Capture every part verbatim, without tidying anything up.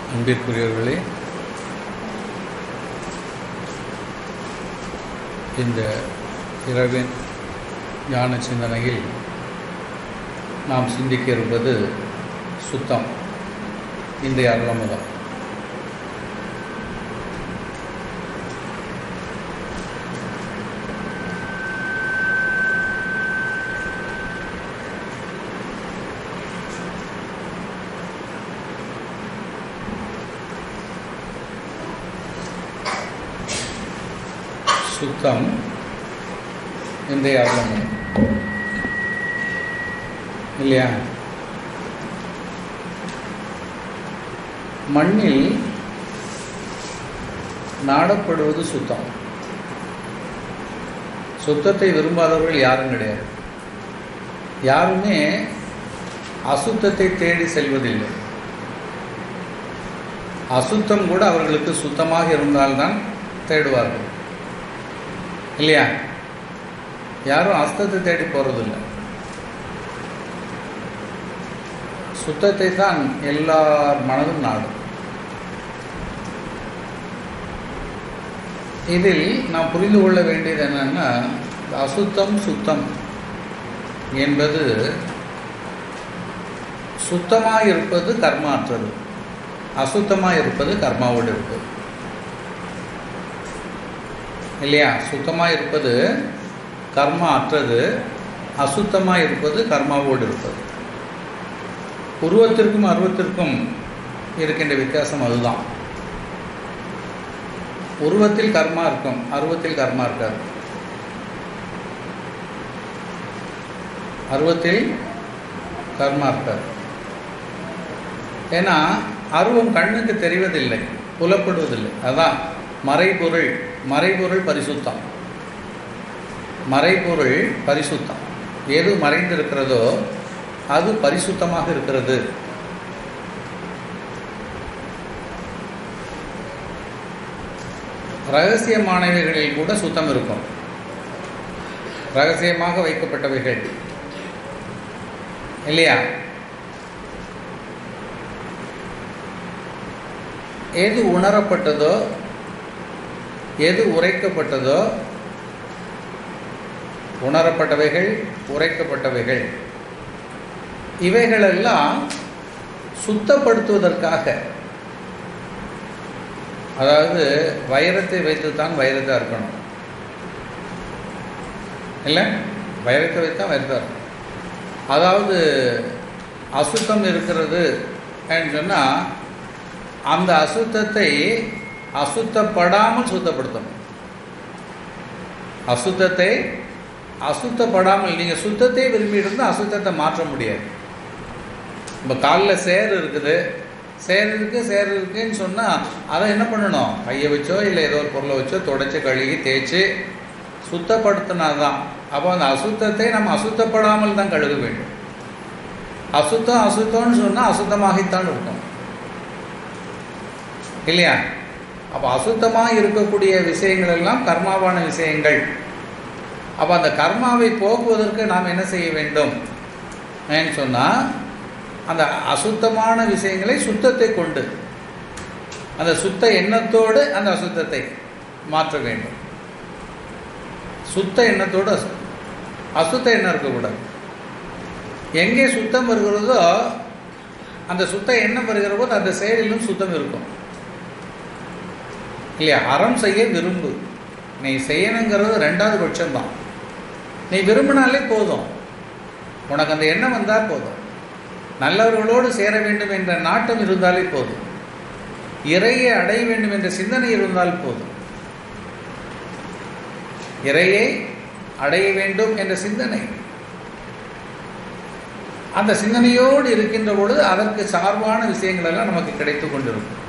அன்பிற்குரியவர்களே, இந்த இரவின் ஞான சிந்தனையில் நாம் சிந்திக்க இருப்பது சுத்தம். இன்றைய அருளமுதம். சுத்தம் இன்றைய அருளமுதம் இல்லையா? மண்ணில் நாடப்படுவது சுத்தம். சுத்தத்தை விரும்பாதவர்கள் யாரும் கிடையாது. யாருமே அசுத்தத்தை தேடி செல்வதில்லை. அசுத்தம் கூட அவர்களுக்கு சுத்தமாக இருந்தால்தான் தேடுவார்கள் இல்லையா? யாரும் அசுத்தத்தை தேடி போறதில்லை. சுத்தத்தை தான் எல்லார் மனதும் நாடும். இதில் நாம் புரிந்து கொள்ள வேண்டியது என்னன்னா, அசுத்தம் சுத்தம் என்பது சுத்தமாக இருப்பது கர்மாற்றது, அசுத்தமாக இருப்பது கர்மாவோடு இருப்பது இல்லையா? சுத்தமாக இருப்பது கர்மா அற்றது, அசுத்தமாக இருப்பது கர்மாவோடு இருப்பது. உருவத்திற்கும் அருவத்திற்கும் இருக்கின்ற வித்தியாசம் அதுதான். உருவத்தில் கர்மா இருக்கும், அருவத்தில் கர்மா இருக்காது. அருவத்தில் கர்மா இருக்காது. ஏன்னா அருவம் கண்ணுக்கு தெரிவதில்லை, புலப்படுவதில்லை. அதான் மறைபொருள். மறைபொருள் பரிசுத்தம். மறைபொருள் பரிசுத்தம். எது மறைந்திருக்கிறதோ அது பரிசுத்தமாக இருக்கிறது. ரகசியமானவைகளில் கூட சுத்தம் இருக்கும். ரகசியமாக வைக்கப்பட்டவைகள் இல்லையா? எது உணரப்பட்டதோ, எது உரைக்கப்பட்டதோ, உணரப்பட்டவைகள், உரைக்கப்பட்டவைகள், இவைகளெல்லாம் சுத்தப்படுத்துவதற்காக. அதாவது வைரத்தை வைத்துத்தான் வைரத்தா இருக்கணும் இல்லை? வைரத்தை வைத்தான் வைரத்தா இருக்கணும். அதாவது அசுத்தம் இருக்கிறது சொன்னால் அந்த அசுத்தத்தை அசுத்தப்படாமல் சுத்தப்படுத்தணும். அசுத்தத்தை அசுத்தப்படாமல், நீங்கள் சுத்தத்தை விரும்பிட்டு இருந்தால் அசுத்தத்தை மாற்ற முடியாது. இப்போ காலில் சேர் இருக்குது, சேர் இருக்குது சேர் இருக்குன்னு சொன்னால் அதை என்ன பண்ணணும்? கையை வச்சோ இல்லை ஏதோ ஒரு பொருளை வச்சோ தொடச்சி கழுகி தேய்ச்சி சுத்தப்படுத்தினா தான். அப்போ அந்த அசுத்தத்தை நம்ம அசுத்தப்படாமல் தான் கழுக வேண்டும். அசுத்தம் அசுத்தம்னு சொன்னால் அசுத்தமாகத்தான் இருக்கும் இல்லையா? அப்போ அசுத்தமாக இருக்கக்கூடிய விஷயங்கள் எல்லாம் கர்மாவான விஷயங்கள். அப்போ அந்த கர்மாவை போக்குவதற்கு நாம் என்ன செய்ய வேண்டும் ஏன்னு சொன்னால், அந்த அசுத்தமான விஷயங்களை சுத்தத்தை கொண்டு, அந்த சுத்த எண்ணத்தோடு அந்த அசுத்தத்தை மாற்ற வேண்டும். சுத்த எண்ணத்தோடு அசுத்த எண்ணம் இருக்கக்கூடாது. எங்கே சுத்தம் வருகிறதோ அந்த சுத்த எண்ணம் வருகிற போது அந்த செயலிலும் சுத்தம் இருக்கும் இல்லையா? அறம் செய்ய விரும்பு. நீ செய்யணுங்கிறது ரெண்டாவது பட்சம்தான். நீ விரும்பினாலே போதும், உனக்கு அந்த எண்ணம் வந்தால் போதும். நல்லவர்களோடு சேர வேண்டும் என்ற நாட்டம் இருந்தாலே போதும். இறையை அடைய வேண்டும் என்ற சிந்தனை இருந்தால் போதும். இறையை அடைய வேண்டும் என்ற சிந்தனை, அந்த சிந்தனையோடு இருக்கின்ற பொழுது அதற்கு சார்பான விஷயங்கள் எல்லாம் நமக்கு கிடைத்து கொண்டிருக்கும்.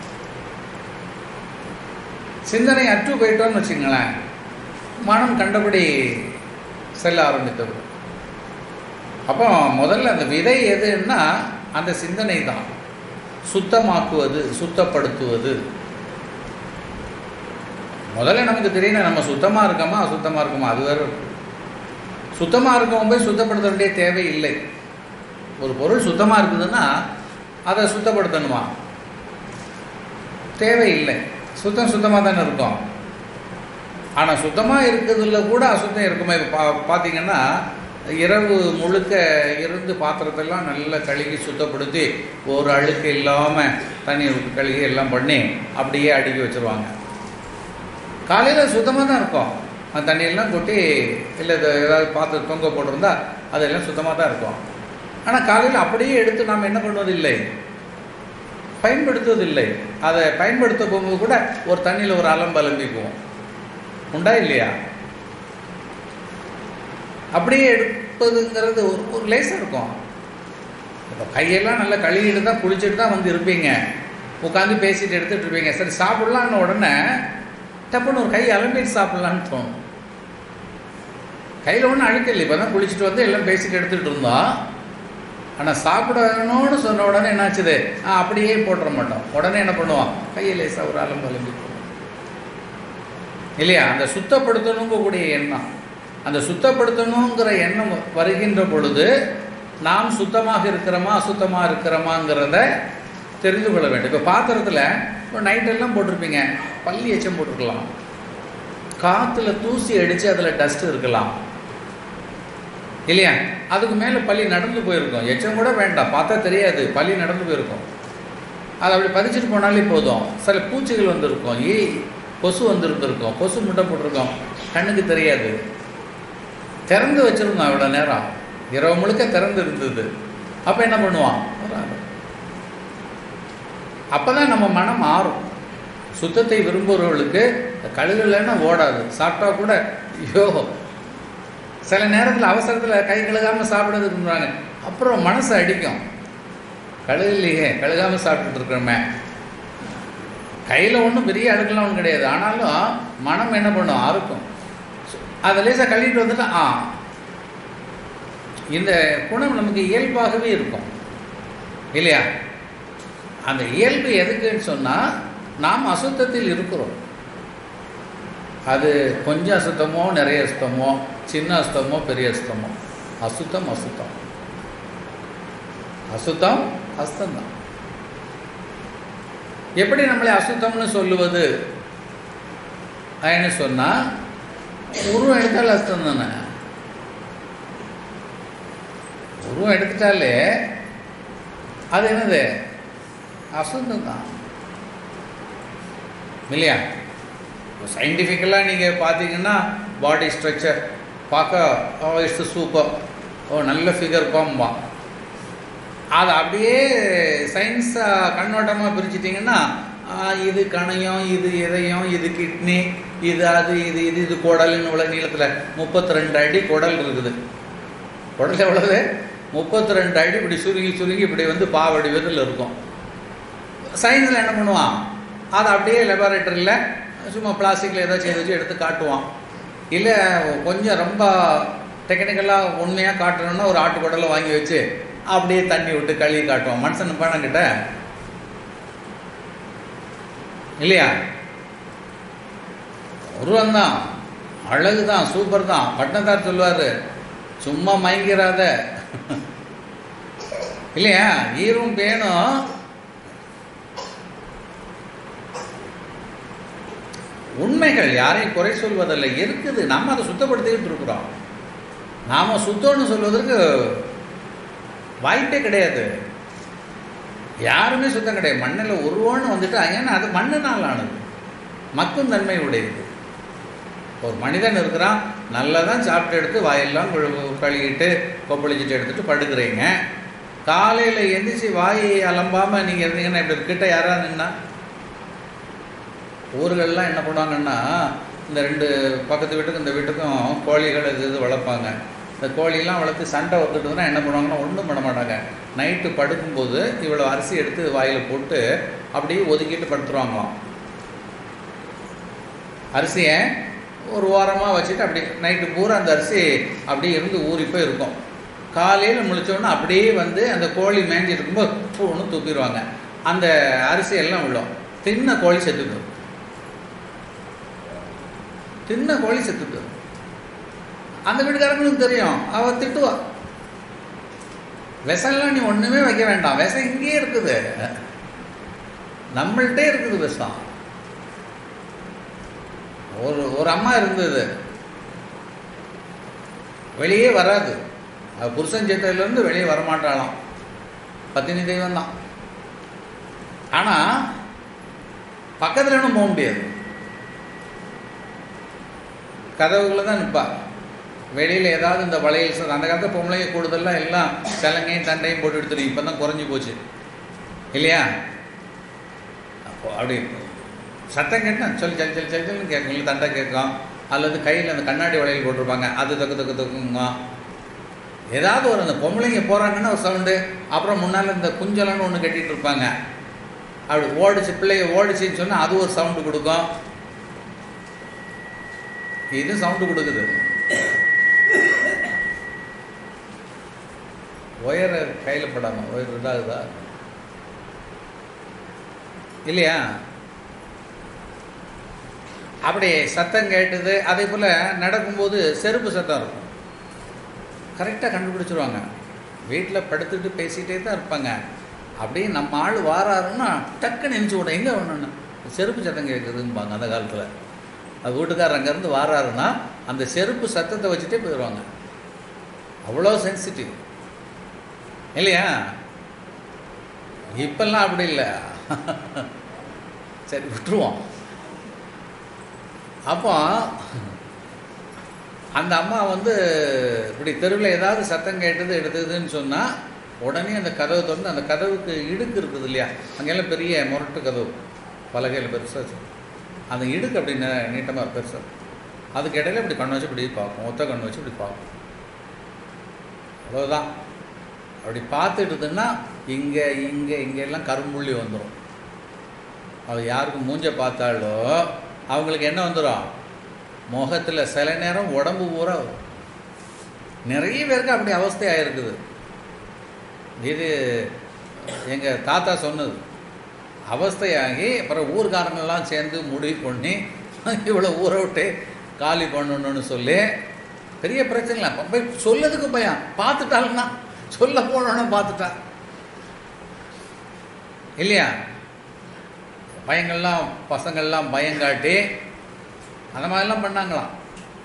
சிந்தனை அற்று போயிட்டோன்னு வச்சுங்களேன், மனம் கண்டபடி செல்ல ஆரம்பித்தது. அப்போ முதல்ல அந்த விதை எதுன்னா அந்த சிந்தனை தான். சுத்தமாக்குவது, சுத்தப்படுத்துவது. முதல்ல நமக்கு தெரியணும், நம்ம சுத்தமாக இருக்கோமா அசுத்தமாக இருக்கோமா, அது வேறு. சுத்தமாக இருக்கவங்க போய் சுத்தப்படுத்த வேண்டிய தேவை இல்லை. ஒரு பொருள் சுத்தமாக இருக்குதுன்னா அதை சுத்தப்படுத்தணுமா? தேவையில்லை. சுத்தம் சுத்தமாக தானே இருக்கும். ஆனால் சுத்தமாக இருக்கிறதுல கூட அசுத்தம் இருக்குமே. இப்போ பா பார்த்தீங்கன்னா இரவு முழுக்க இருந்து பாத்திரத்தெல்லாம் நல்லா கழுகி சுத்தப்படுத்தி ஒரு அழுக்கு இல்லாமல் தண்ணி கழுகி எல்லாம் பண்ணி அப்படியே அடுக்கி வச்சுருவாங்க. காலையில் சுத்தமாக தான் இருக்கும். அந்த தண்ணியெல்லாம் கொட்டி இல்லை ஏதாவது பாத்திரம் தொங்க போட்டிருந்தா அதெல்லாம் சுத்தமாக தான் இருக்கும். ஆனால் காலையில் அப்படியே எடுத்து நாம் என்ன பண்ணுவதில்லை, பயன்படுத்துவதில்லை. அதை பயன்படுத்த போகும்போது கூட ஒரு தண்ணியில் ஒரு அலம்பு அலம்பிக்குவோம். உண்டா இல்லையா? அப்படியே எடுப்பதுங்கிறது ஒரு ஒரு லேசாக இருக்கும். இப்போ கையெல்லாம் நல்லா கழுவிட்டு தான் குளிச்சுட்டு தான் வந்து இருப்பீங்க, உட்காந்து பேசிட்டு எடுத்துகிட்டு இருப்பீங்க. சரி சாப்பிட்லான்னு உடனே டப்புன்னு ஒரு கை அலம்பிட்டு சாப்பிட்லான்னு தோணும். கையில் ஒன்றும் அழுக்க இல்லை, இப்போ தான் குளிச்சுட்டு வந்து எல்லாம் பேசிட்டு எடுத்துகிட்டு இருந்தோம். ஆனால் சாப்பிடணும்னு சொன்ன உடனே என்னாச்சுது, ஆ அப்படியே போட்டுற மாட்டோம். உடனே என்ன பண்ணுவோம், கையை லேசாக ஒரு அலம்பு அலம்பி இல்லையா? அந்த சுத்தப்படுத்தணுங்கக்கூடிய எண்ணம், அந்த சுத்தப்படுத்தணுங்கிற எண்ணம் வருகின்ற பொழுது நாம் சுத்தமாக இருக்கிறோமா அசுத்தமாக இருக்கிறோமாங்கிறத தெரிந்து கொள்ள வேண்டும். இப்போ பாத்திரத்தில் இப்போ நைட்டெல்லாம் போட்டிருப்பீங்க, பள்ளி எச்சம் போட்டிருக்கலாம், காற்றுல தூசி அடித்து அதில் டஸ்ட் இருக்கலாம் இல்லையா? அதுக்கு மேலே பள்ளி நடந்து போயிருக்கும். எச்சம் கூட வேண்டாம், பார்த்தா தெரியாது, பள்ளி நடந்து போயிருக்கும். அதை அப்படி பதிச்சுட்டு போனாலே போதும். சில பூச்சிகள் வந்துருக்கும், ஏய் கொசு வந்துருந்துருக்கும், கொசு முட்டை போட்டிருக்கோம், கண்ணுக்கு தெரியாது. திறந்து வச்சுருந்தோம் இவ்வளோ நேரம், இரவு முழுக்க திறந்து இருந்தது. அப்போ என்ன பண்ணுவான், அப்போ தான் நம்ம மனம் மாறும். சுத்தத்தை விரும்புகிறவர்களுக்கு கழுகலைன்னா ஓடாது. சாப்பிட்டா கூட ஐயோ, சில நேரத்தில் அவசரத்தில் கை கழுகாமல் சாப்பிடுறதுக்குறாங்க, அப்புறம் மனசு அடிக்கும். கழுகலையே, கழுகாமல் சாப்பிட்டுட்டு இருக்கிறோமே. கையில் ஒன்றும் பெரிய அழுக்கெல்லாம் ஒன்றும் கிடையாது, ஆனாலும் மனம் என்ன பண்ணும், அறுக்கும். அதை லேசாக கழுவிட்டு வந்துட்டா ஆ இந்த குணம் நமக்கு இயல்பாகவே இருக்கும் இல்லையா? அந்த இயல்பு எதுக்குன்னு சொன்னால், நாம் அசுத்தத்தில் இருக்கிறோம். அது கொஞ்சம் அசுத்தமோ நிறைய அசுத்தமோ, சின்ன அசுத்தமோ பெரிய அசுத்தமோ, அசுத்தம் அசுத்தம் அசுத்தம் அசுத்தம்தான். எப்படி நம்மளை அசுத்தம்னு சொல்லுவது அப்படின்னு சொன்னால், உருவம் எடுத்தால் அசுத்தம் தானே. உருவம் எடுத்துட்டாலே அது என்னது, அசுத்தம் தான் இல்லையா? சயின்டிஃபிக்கலாக நீங்கள் பார்த்தீங்கன்னா பாடி ஸ்ட்ரக்சர் பார்க்க இட்ஸ் சூப்பர், ஓ நல்ல ஃபிகர் பாம்பா, அதை அப்படியே சயின்ஸாக கண்ணோட்டமாக பிரிச்சுட்டிங்கன்னா இது கணையம், இது இதயம், இது கிட்னி, இது அது, இது இது இது குடல்னு உள்ள நீளத்தில் முப்பத்தி ரெண்டு அடி குடல் இருக்குது. குடல் எவ்வளவு, முப்பத்தி ரெண்டு அடி. இப்படி சுருங்கி சுருங்கி இப்படி வந்து பாவடி விதத்தில் இருக்கும். சயின்ஸில் என்ன பண்ணுவான், அதை அப்படியே லெபார்ட்டரியில் சும்மா பிளாஸ்டிக்கில் ஏதாச்சும் ஏதாச்சும் எடுத்து காட்டுவான். இல்லை கொஞ்சம் ரொம்ப டெக்னிக்கலாக உண்மையாக காட்டணும்னா ஒரு ஆட்டு குடலை வாங்கி வச்சு அப்படியே தண்ணி விட்டு கழுவி காட்டுவான். மனுஷன் பணங்கிட்ட இல்லையா? உருவந்தான், அழகு தான், சூப்பர் தான். பட்டணத்தார் சொல்லுவார், சும்மா மயங்கிறாத இல்லையா? ஈரும் பேணும் உண்மைகள், யாரையும் குறை சொல்வதில்லை, இருக்குது. நம்ம அதை சுத்தப்படுத்திக்கிட்டு இருக்கிறோம். நாம் சுத்தம்னு சொல்வதற்கு வாய்ப்பே கிடையாது. யாருமே சுத்தம் கிடையாது. மண்ணில் உருவம்னு வந்துட்டு, ஏன்னா அது மண்ணுனால் ஆனது, மக்கும் தன்மை உடையது. ஒரு மனிதன் இருக்கிறான், நல்லா தான் சாப்பிட்டு எடுத்து வாயெல்லாம் கழுவிட்டு கொப்பளிச்சுட்டு எடுத்துகிட்டு படுக்கிறீங்க. காலையில் எந்திரிச்சு வாய் அலம்பாமல் நீங்கள் இருந்தீங்கன்னா இப்படி கிட்ட யாராவது நின்னா, ஊர்களெலாம் என்ன பண்ணுவாங்கன்னா, இந்த ரெண்டு பக்கத்து வீட்டுக்கும் இந்த வீட்டுக்கும் கோழிகள் இது இது வளர்ப்பாங்க. இந்த கோழிலாம் வளர்த்து சண்டை வந்துட்டுனா என்ன பண்ணுவாங்கன்னா, ஒன்றும் பண்ண மாட்டாங்க. நைட்டு படுக்கும்போது இவ்வளோ அரிசி எடுத்து வாயில் போட்டு அப்படியே ஒதுக்கிட்டு படுத்துருவாங்களாம். அரிசியை ஒரு வாரமாக வச்சுட்டு அப்படி நைட்டு பூரா அந்த அரிசி அப்படியே இருந்து ஊறி போய் இருக்கும். காலையில் முழிச்சோன்னா அப்படியே வந்து அந்த கோழி மேய்ஞ்சிட்டு இருக்கும்போது பூன்னு தூக்கிடுவாங்க. அந்த அரிசியெல்லாம் விழும். தின்ன கோழி செத்துக்கும், தின்ன கோழி செத்துக்கும். அந்த வீட்டுக்காரங்களுக்கு தெரியும், அவள் திட்டுவா, விசம்லாம் நீ ஒன்றுமே வைக்க வேண்டாம், விசம் இங்கேயே இருக்குது. நம்மள்கிட்டே இருக்குது விஷம். ஒரு ஒரு அம்மா இருந்தது, வெளியே வராது. அது புருஷன் சேத்திலேருந்து வெளியே வரமாட்டாளாம். பத்தினி தெய்வம் தான். ஆனால் பக்கத்தில் இன்னும் போக முடியாது. கதவுகளை தான் நிற்பா. வெளியில் ஏதாவது இந்த வளையல் சார், அந்த காலத்தில் பொம்பளைங்க கூடுதலாம் எல்லாம் சலங்கையும் தண்டையும் போட்டு எடுத்துடும். இப்போ தான் குறைஞ்சி போச்சு இல்லையா? அப்போ அப்படி சத்தம் கேட்டால் சொல்லி சல் சல் சல் சொல்லுன்னு கேட்கும். தண்டை கேட்கும். அல்லது கையில் அந்த கண்ணாடி வளையல் போட்டிருப்பாங்க, அது தக்கு தக்கு தக்குங்க. ஏதாவது ஒரு அந்த பொம்பளைங்க போகிறாங்கன்னா ஒரு சவுண்டு. அப்புறம் முன்னால் இந்த குஞ்சலன்னு ஒன்று கட்டிகிட்டு இருப்பாங்க. அப்படி ஓடிச்சு, பிள்ளைய ஓடிச்சின்னு சொன்னால் அது ஒரு சவுண்டு கொடுக்கும். இது சவுண்டு கொடுக்குது. ஒயரை கையில் படாமல் ஒயர் இதாகுதா இல்லையா? அப்படி சத்தம் கேட்டுது. அதே போல் நடக்கும்போது செருப்பு சத்தம் இருக்கும். கரெக்டாக கண்டுபிடிச்சிருவாங்க. வீட்டில் படுத்துட்டு பேசிகிட்டே தான் இருப்பாங்க. அப்படியே நம்ம ஆள் வாராருன்னா டக்குன்னு நினச்சி விட எங்கே ஒன்று செருப்பு சத்தம் கேட்குதும்பாங்க அந்த காலத்தில். அது வீட்டுக்காரர் அங்கேருந்து வாராருன்னா அந்த செருப்பு சத்தத்தை வச்சுட்டே போயிடுவாங்க. அவ்வளோ சென்சிட்டிவ் இல்லையா? இப்பெல்லாம் அப்படி இல்லை. சரி விட்டுருவோம். அப்போ அந்த அம்மா வந்து இப்படி தெருவில் ஏதாவது சத்தம் கேட்டது எடுத்ததுன்னு சொன்னால் உடனே அந்த கதவை திறந்து, அந்த கதவுக்கு இடுக்கு இருக்குது இல்லையா, அங்கெல்லாம் பெரிய முரட்டு கதவு பலகையில் பெருசாக, அந்த இடுக்கு அப்படி நீட்டமாக பெருசாக, அதுக்கு இடையில இப்படி கண்ணு வச்சு இப்படி பார்க்கும். ஒத்த கண்ணு வச்சு இப்படி பார்க்கும். அவ்வளோதான். அப்படி பார்த்துட்டுதுன்னா இங்கே இங்கே இங்கெல்லாம் கரும்புள்ளி வந்துடும். அது யாருக்கு மூஞ்ச பார்த்தாலோ அவங்களுக்கு என்ன வந்துடும், முகத்தில் சில நேரம் உடம்பு பூரா வரும். நிறைய பேருக்கு அப்படி அவஸ்தையாக இருக்குது. இது எங்கள் தாத்தா சொன்னது. அவஸ்தையாகி அப்புறம் ஊர்காரங்கள்லாம் சேர்ந்து முடிவு பண்ணி இவ்வளோ ஊரை விட்டு காலி பண்ணணுன்னு சொல்லி பெரிய பிரச்சனை இல்லை. போய் சொல்லதுக்கு பயம். பார்த்துட்டாலுன்னா சொல்ல போனோன்னு பார்த்துட்டா இல்லையா? பையங்கள்லாம் பசங்கள்லாம் பயங்காட்டி அந்த மாதிரிலாம் பண்ணாங்களாம்.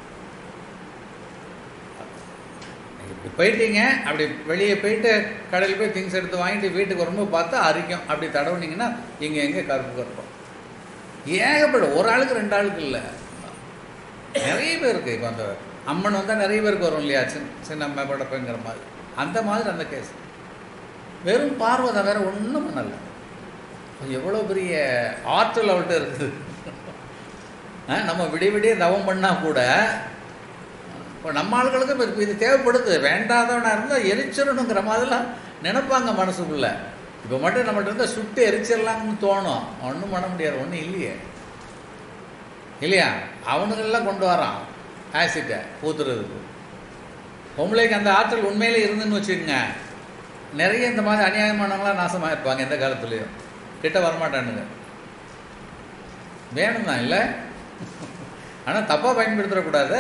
இப்படி போயிட்டீங்க, அப்படி வெளியே போயிட்டு கடையில் போய் திங்ஸ் எடுத்து வாங்கிட்டு வீட்டுக்கு வரும்போது பார்த்தா அரிக்கும். அப்படி தடவுனீங்கன்னா இங்கே எங்கே கருப்பு கருப்போம். ஏகப்படும். ஒரு ஆளுக்கு ரெண்டு ஆளுக்கு இல்லை, நிறைய பேருக்கு. இப்போ அந்த அம்மன் வந்தால் நிறைய பேருக்கு வரும் இல்லையா, சின்ன சின்ன படப்பங்கிற மாதிரி. அந்த மாதிரி அந்த கேஸ் வெறும் பார்வதை வேற ஒன்றும் பண்ணலை. எவ்வளோ பெரிய ஆற்றல் அவள்கிட்ட இருக்குது. நம்ம விடிய விடிய தவம் பண்ணால் கூட இப்போ நம்ம ஆளுகளுக்கு இப்போ இது தேவைப்படுது. வேண்டாதவனாக இருந்தால் எரிச்சிடணுங்கிற மாதிரிலாம் நினைப்பாங்க மனசுக்குள்ளே. இப்போ மட்டும் நம்மகிட்ட இருந்தால் சுட்டு எரிச்சிடலாம்னு தோணும். ஒன்றும் பண்ண முடியாது, ஒன்றும் இல்லையே இல்லையா? அவனுங்கெல்லாம் கொண்டு வரான் ஆசிட்டை ஊத்துறதுக்கு. பொம்பளைக்கு அந்த ஆற்றல் உண்மையிலே இருந்துன்னு வச்சுக்கோங்க, நிறைய இந்த மாதிரி அநியாயமானவங்களாம் நாசமாக இருப்பாங்க. எந்த காலத்துலேயும் கிட்ட வரமாட்டானுங்க. வேணும் தான் இல்லை, ஆனால் தப்பாக பயன்படுத்தக்கூடாது.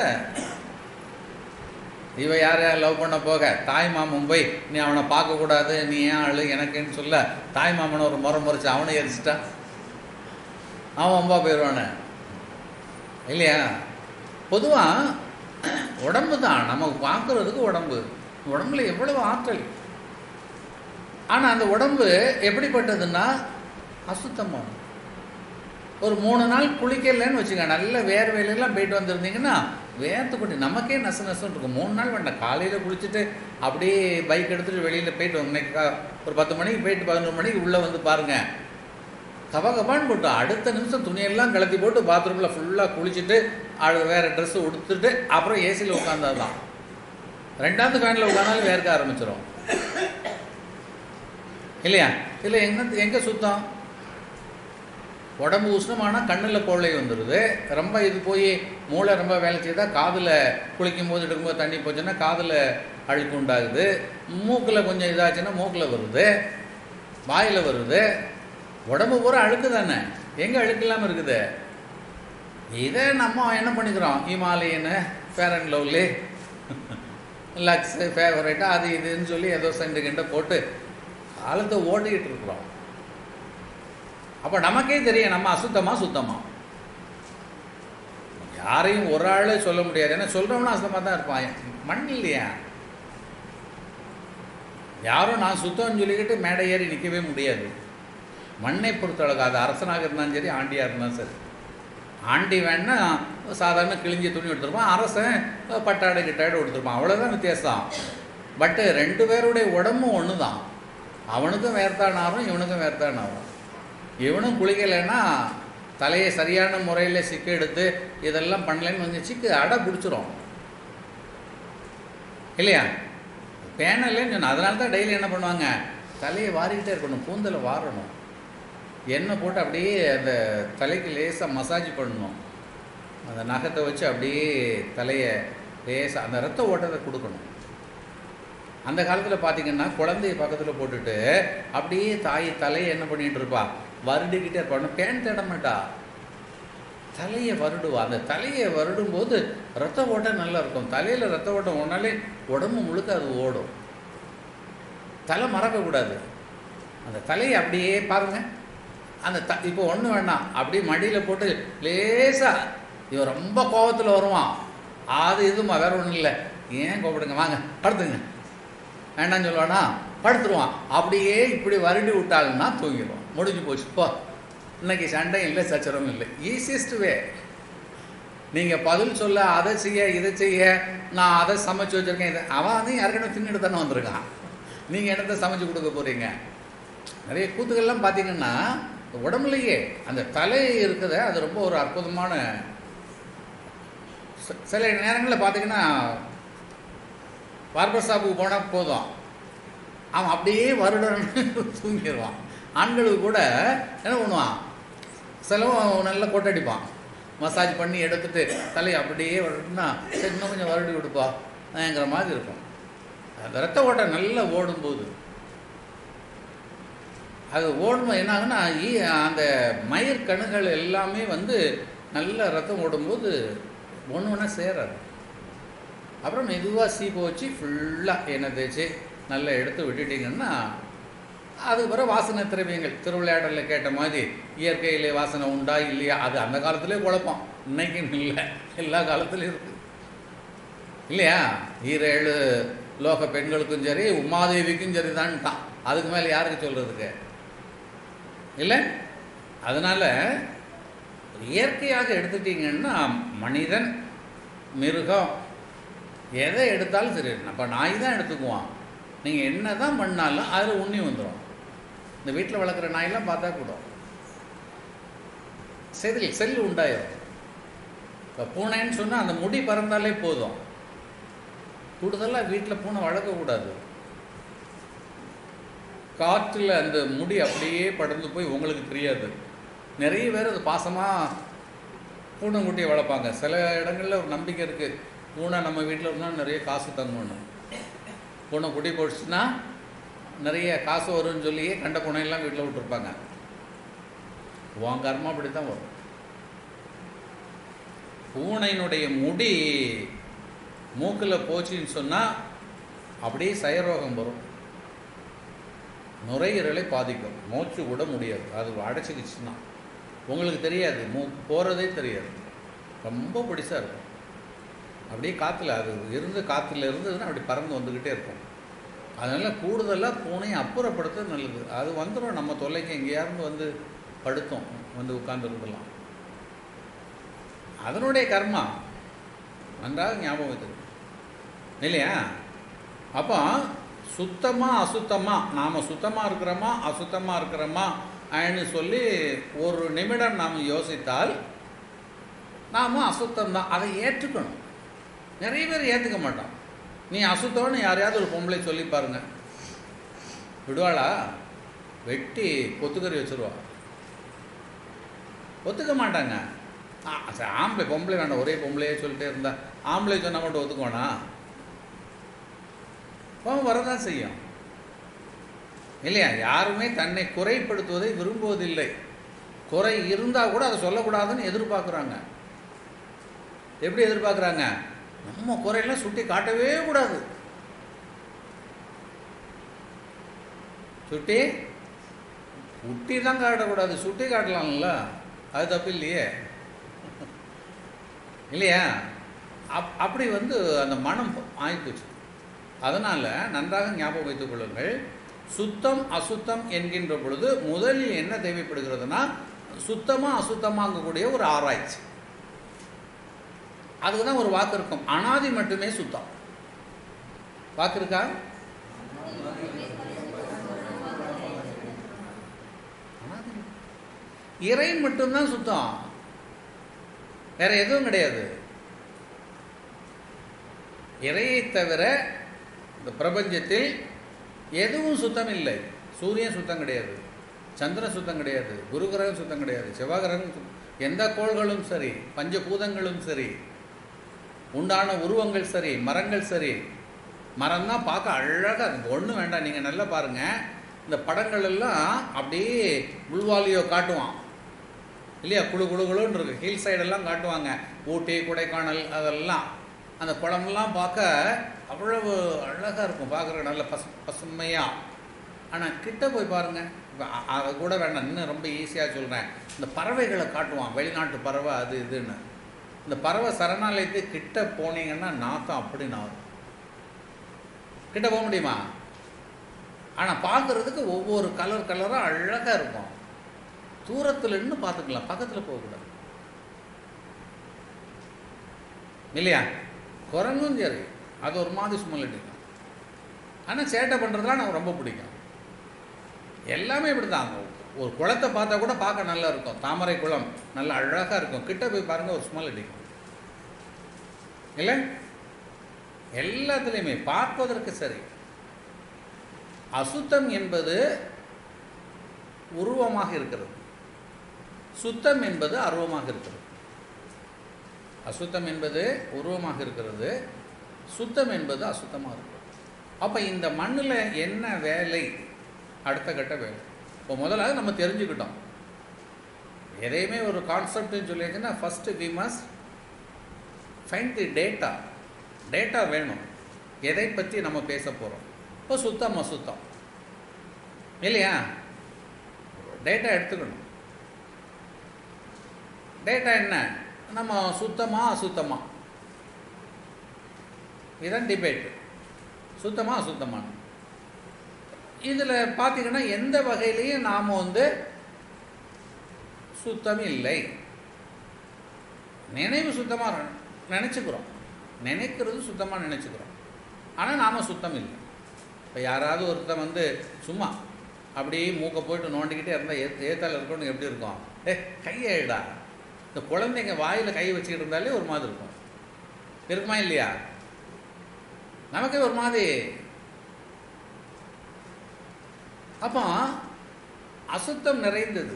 இவ யார் யார் லவ் பண்ண போக தாய் மாமன் போய் நீ அவனை பார்க்கக்கூடாது, நீ ஏன் ஆளு எனக்குன்னு சொல்ல தாய் மாமனை ஒரு முறை முறைச்சு அவனை எரிச்சிட்டா அவன் அம்பா போயிடுவானே இல்லையா? பொதுவாக உடம்பு தான் நம்ம பார்க்குறதுக்கு. உடம்பு உடம்புல எவ்வளவு ஆற்றல். ஆனால் அந்த உடம்பு எப்படிப்பட்டதுன்னா அசுத்தமான. ஒரு மூணு நாள் குளிக்கலன்னு வச்சுக்கோங்க, நல்ல வேர்வையிலெல்லாம் போயிட்டு வந்திருந்தீங்கன்னா வேர்த்து கொட்டி நமக்கே நசு நசுன்னு இருக்கும். மூணு நாள் வேண்டாம், காலையில் குளிச்சுட்டு அப்படியே பைக் எடுத்துகிட்டு வெளியில் போயிட்டு இன்னைக்கு ஒரு பத்து மணிக்கு போயிட்டு பதினொரு மணிக்கு உள்ளே வந்து பாருங்கள், கபா கபான்னு போட்டோம். அடுத்த நிமிஷம் துணியெல்லாம் கலத்தி போட்டு பாத்ரூமில் ஃபுல்லாக குளிச்சுட்டு அது வேறு ட்ரெஸ்ஸு உடுத்துட்டு அப்புறம் ஏசியில் உட்காந்தது தான். ரெண்டாவது ஃபேனில் உட்காந்தாலும் வேர்க்க ஆரம்பிச்சிடும் இல்லையா? இல்லை எங்கே எங்கே சுத்தம்? உடம்பு உஷ்ணமானால் கண்ணில் கோழை வந்துடுது. ரொம்ப இது போய் மூளை ரொம்ப வேலை செய்தால் காதில் குளிக்கும் போது எடுக்கும்போது தண்ணி போச்சுன்னா காதில் அழுக்கு உண்டாகுது. மூக்கில் கொஞ்சம் இதாச்சுன்னா மூக்கில் வருது, வாயில் வருது. உடம்பு பூரா அழுக்கு தானே, எங்கே அழுக்கு இல்லாமல் இருக்குது? இதை நம்ம என்ன பண்ணிக்கிறோம், ஹிமாலயனு, ஃபேர் அண்ட் லவ்லி, லக்ஸு, ஃபேவரேட்டாக அது இதுன்னு சொல்லி ஏதோ சென்ட் கிண்ட போட்டு காலத்தை ஓட்டிக்கிட்டு இருக்கிறோம். அப்போ நமக்கே தெரியும் நம்ம அசுத்தமா சுத்தமா. யாரையும் ஒரு ஆளே சொல்ல முடியாது, ஏன்னா சொல்கிறவனா அசுத்தமாக தான் இருப்பான். மண் இல்லையா, யாரும் நான் சுத்தம்னு சொல்லிக்கிட்டு மேடை ஏறி நிற்கவே முடியாது. மண்ணை பொறுத்தளவுக்கு அது அரசனாக இருந்தாலும் சரி, ஆண்டியாக இருந்தாலும் சரி. ஆண்டி வேணா சாதாரண கிழிஞ்சி துணி எடுத்துருப்பான், அரசன் பட்டாடை கிட்டாடை எடுத்துருப்பான், அவ்வளோதான் வித்தியாசம். பட்டு ரெண்டு பேருடைய உடம்பும் ஒன்று தான். அவனுக்கும் வேர்த்தான் ஆகும், இவனுக்கும் வேர்த்தான் ஆகும். இவனும் குளிக்கலைன்னா தலையை சரியான முறையில் சிக்கு எடுத்து இதெல்லாம் பண்ணலன்னு கொஞ்சம் சிக்கு அடை பிடிச்சிரும் இல்லையா. பேனல்லேன்னு சொன்னால் அதனால தான் டெய்லி என்ன பண்ணுவாங்க, தலையை வாரிக்கிட்டே இருக்கணும், கூந்தலை வாரணும், எண்ணெய் போட்டு அப்படியே அந்த தலைக்கு லேசாக மசாஜ் பண்ணணும், அந்த நகத்தை வச்சு அப்படியே தலையை லேசாக அந்த ரத்த ஓட்டத்தை கொடுக்கணும். அந்த காலத்தில் பார்த்திங்கன்னா குழந்தைய பக்கத்தில் போட்டுட்டு அப்படியே தாய் தலையை என்ன பண்ணிகிட்டு இருப்பா, வருடிக்கிட்டே இருப்பான். பேன் தேட மாட்டா, தலையை வருடுவா. அந்த தலையை வருடும்போது ரத்த ஓட்டம் நல்லா இருக்கும். தலையில் ரத்த ஓட்டம் ஒன்றாலே உடம்பு முழுக்க அது ஓடும். தலை மறக்கக்கூடாது. அந்த தலையை அப்படியே பாருங்கள். அந்த த இப்போ ஒன்றும் வேண்டாம், அப்படியே மடியில் போட்டு லேசாக, இவன் ரொம்ப கோபத்தில் வருவான், அது இதுமா வேற ஒன்றும் இல்லை, ஏன் கோபப்படுங்க, வாங்க படுத்துங்க, வேண்டாம்னு சொல்லுவானா, படுத்துருவான். அப்படியே இப்படி வருடி விட்டாங்கன்னா தூங்கிடுவான், முடிஞ்சு போச்சு. போ, இன்னைக்கு சண்டை இல்லை, சச்சரவும் இல்லை. Easiest way. நீங்கள் பதில் சொல்ல, அதை செய்ய இதை செய்ய, நான் அதை சமைச்சு வச்சுருக்கேன், இதை அவன் வந்து யாருக்கிட்ட தின்னுட்டு தானே வந்திருக்கான், நீங்கள் என்னத்தை சமைச்சு கொடுக்க போகிறீங்க. நிறைய கூத்துக்கள்லாம் பார்த்தீங்கன்னா உடம்புலையே அந்த தலை இருக்குத, அது ரொம்ப ஒரு அற்புதமான. சில நேரங்களில் பார்த்தீங்கன்னா பார்பர் ஷாப்புக்கு போனால் போதும், அவன் அப்படியே வருடன்னு தூங்கிடுவான். ஆண்களுக்கு கூட என்ன பண்ணுவான், சிலவும் நல்லா கொட்டடிப்பான், மசாஜ் பண்ணி எடுத்துட்டு தலையை அப்படியே வருடுனா சரி இன்னும் கொஞ்சம் வருடி விடுப்பாங்கிற மாதிரி இருக்கும். அந்த ரத்த ஓட்டம் நல்லா ஓடும்போது அது ஓடும் என்ன ஆகுன்னா, அந்த மயிர் கணுகள் எல்லாமே வந்து நல்ல ரத்தம் ஓடும்போது ஒன்று ஒன்றா சேராது. அப்புறம் மெதுவாக சீப்பை வச்சு ஃபுல்லாக எண்ணெய் தேய்ச்சி நல்லா எடுத்து விட்டுட்டிங்கன்னா அதுக்கு பிறகு வாசனை திரவியங்கள், திருவிளையாடலில் கேட்ட மாதிரி இயற்கையிலே வாசனை உண்டா இல்லையா, அது அந்த காலத்திலே குழப்பம், இன்னைக்குன்னு இல்லை, எல்லா காலத்துலேயும் இருக்குது இல்லையா. ஈரேழு லோக பெண்களுக்கும் சரி, உமாதேவிக்கும் சரி தான்ட்டான், அதுக்கு மேலே யாருக்கு சொல்கிறதுக்கு இல்லை. அதனால் இயற்கையாக எடுத்துட்டிங்கன்னா மனிதன், மிருகம், எதை எடுத்தாலும் சரி, அப்போ நாய் தான் எடுத்துக்குவான். நீங்கள் என்ன தான் பண்ணாலும் அதில் உண்ணி வந்துடும். இந்த வீட்டில் வளர்க்குற நாயெல்லாம் பார்த்தா கூட செதில் செல்லு உண்டாயிரும். இப்போ பூனைன்னு சொன்னால் அந்த முடி பறந்தாலே போதும், கூடுதலாக வீட்டில் பூனை வளர்க்கக்கூடாது. காற்றில் அந்த முடி அப்படியே படர்ந்து போய் உங்களுக்கு தெரியாது. நிறைய பேர் அது பாசமாக பூனைக்குட்டியை வளர்ப்பாங்க. சில இடங்களில் ஒரு நம்பிக்கை இருக்குது, பூனை நம்ம வீட்டில் இருந்தால் நிறைய காசு தங்கணும், பூனை குட்டி போடுச்சுன்னா நிறைய காசு வரும்னு சொல்லியே கண்ட பூனையெல்லாம் வீட்டில் விட்டுருப்பாங்க. உன் கர்மா அப்படி தான் வரும். பூனையினுடைய முடி மூக்கில் போச்சுன்னு சொன்னால் அப்படியே சயரோகம் வரும், நுரையீரலை பாதிக்கும், மூச்சு விட முடியாது, அது அடைச்சிக்கிச்சுன்னா உங்களுக்கு தெரியாது, மூ போகிறதே தெரியாது, ரொம்ப பிடிச்சாக இருக்கும். அப்படியே காற்றுல அது இருந்து காற்றுல இருந்ததுன்னா அப்படி பறந்து வந்துக்கிட்டே இருக்கும். அதனால் கூடுதலாக பூனையை அப்புறப்படுத்த நல்லது. அது வந்துடும் நம்ம தொல்லைக்கு, எங்கேயாருந்து வந்து படுத்தோம், வந்து உட்கார்ந்துருக்கலாம், அதனுடைய கர்மா நன்றாக ஞாபகம் வச்சுருக்கு இல்லையா. அப்போ சுத்தமாக அசுத்தமாக, நாம் சுத்தமாக இருக்கிறோமா அசுத்தமாக இருக்கிறோமா அப்படின்னு சொல்லி ஒரு நிமிடம் நாம் யோசித்தால் நாம் அசுத்தம்தான், அதை ஏற்றுக்கணும். நிறைய பேர் ஏற்றுக்க மாட்டோம். நீ அசுத்தம்னு யாரையாவது ஒரு பொம்பளை சொல்லி பாருங்க, விடுவாளா? வெட்டி கொத்துக்கறி வச்சுருவா, ஒத்துக்க மாட்டாங்க. ஆம்பளை பொம்பளை வேண்டாம், ஒரே பொம்பளையே சொல்லிட்டே இருந்தா, ஆம்பளை சொன்னால் மட்டும் ஒத்துக்குவானா? கோபம் வரதான் செய்யும் இல்லையா. யாருமே தன்னை குறைப்படுத்துவதை விரும்புவதில்லை. குறை இருந்தால் கூட அதை சொல்லக்கூடாதுன்னு எதிர்பார்க்குறாங்க. எப்படி எதிர்பார்க்குறாங்க? நம்ம குறையெல்லாம் சுட்டி காட்டவே கூடாது, சுட்டி உட்டி தான் காட்டக்கூடாது, சுட்டி காட்டலாம்ல, அது தப்பு இல்லையே, இல்லையா? அப் அப்படி வந்து அந்த மனம் ஆகிப்போச்சு. அதனால் நன்றாக ஞாபகம் வைத்துக் கொள்ளுங்கள், சுத்தம் அசுத்தம் என்கின்ற பொழுது முதலில் என்ன தேவைப்படுகிறதுனா சுத்தமாக அசுத்தமாகக்கூடிய ஒரு ஆராய்ச்சி. அதுக்கு தான் ஒரு வாக்கு இருக்கும், அனாதி மட்டுமே சுத்தம். வாக்கு இருக்கா? இறை மட்டும்தான் சுத்தம், வேற எதுவும் கிடையாது. இறையை தவிர இந்த பிரபஞ்சத்தில் எதுவும் சுத்தம் இல்லை. சூரியன் சுத்தம் கிடையாது, சந்திரன் சுத்தம் கிடையாது, குரு கிரகம் சுத்தம் கிடையாது, செவ்வாய் கிரகம், எந்த கோள்களும் சரி, பஞ்சபூதங்களும் சரி, உண்டான உருவங்கள் சரி, மரங்கள் சரி. மரம் தான் பார்க்க அழகாக இருக்கும், ஒன்றும் வேண்டாம், நீங்கள் நல்லா பாருங்கள். இந்த படங்கள் எல்லாம் அப்படியே புல்வாலியோ காட்டுவான் இல்லையா, குழு குழு குழுன்னு இருக்குது. ஹில் சைடெல்லாம் காட்டுவாங்க, ஊட்டி கொடைக்கானல், அதெல்லாம் அந்த படமெல்லாம் பார்க்க அவ்வளவு அழகாக இருக்கும், பார்க்குற நல்ல பசு பசுமையாக. ஆனால் கிட்ட போய் பாருங்கள், இப்போ அதை கூட வேண்டாம், இன்னும் ரொம்ப ஈஸியாக சொல்கிறேன். இந்த பறவைகளை காட்டுவான், வெளிநாட்டு பறவை அது இதுன்னு. இந்த பறவை சரணாலயத்துக்கு கிட்ட போனீங்கன்னா நாத்தம் அப்படி நாரும். கிட்ட போக முடியுமா? ஆனால் பார்க்குறதுக்கு ஒவ்வொரு கலர் கலராக அழகாக இருக்கும். தூரத்தில் நின்று பார்த்துக்கலாம், பக்கத்தில் போகக்கூடாது, இல்லையா? குரங்கும் சரி, அது ஒரு மாதிரி ஸ்மெல் அடிக்கும். ஆனால் சேட்டை பண்ணுறதுலாம் எனக்கு ரொம்ப பிடிக்கும். எல்லாமே இப்படி தான். ஒரு குளத்தை பார்த்தா கூட பார்க்க நல்லா இருக்கும், தாமரை குளம் நல்லா அழகாக இருக்கும், கிட்ட போய் பாருங்கள் ஒரு ஸ்மெல் அடிக்கும், இல்லை? எல்லாத்துலேயுமே பார்ப்பதற்கு சரி. அசுத்தம் என்பது உருவமாக இருக்கிறது, சுத்தம் என்பது அருவமாக இருக்கிறது. அசுத்தம் என்பது உருவமாக இருக்கிறது, சுத்தம் என்பது அசுத்தமாக இருக்கிறது. அப்போ இந்த மண்ணில் என்ன வேலை, அடுத்த கட்ட வேலை. இப்போ முதலாவது நம்ம தெரிஞ்சுக்கிட்டோம், எதையுமே ஒரு கான்செப்ட்னு சொல்லியாச்சுன்னா first we must find the data. Data வேணும், எதை பற்றி நம்ம பேச போகிறோம். இப்போ சுத்தம் அசுத்தம் இல்லையா, டேட்டா எடுத்துக்கணும். டேட்டா என்ன, நம்ம சுத்தமாக அசுத்தமாக, இதுதான் டிபேட்டு. சுத்தமாக அசுத்தமான இதில் பார்த்திங்கன்னா எந்த வகையிலையும் நாம் வந்து சுத்தம் இல்லை. நினைவு சுத்தமாக நினச்சிக்கிறோம், நினைக்கிறது சுத்தமாக நினச்சிக்கிறோம், ஆனால் நாம் சுத்தம் இல்லை. இப்போ யாராவது ஒருத்தன் வந்து சும்மா அப்படியே மூக்கை போய்ட்டு நோண்டிக்கிட்டே இருந்தால் ஏ ஏத்தால் இருக்கணும் எப்படி இருக்கும்? ஏ கையேடா, இந்த குழந்தைங்க வாயில் கை வச்சுக்கிட்டு இருந்தாலே ஒரு மாதிரி இருக்கும், இருக்குமா இல்லையா? நமக்கே ஒரு மாதிரி. அப்போ அசுத்தம் நிறைந்தது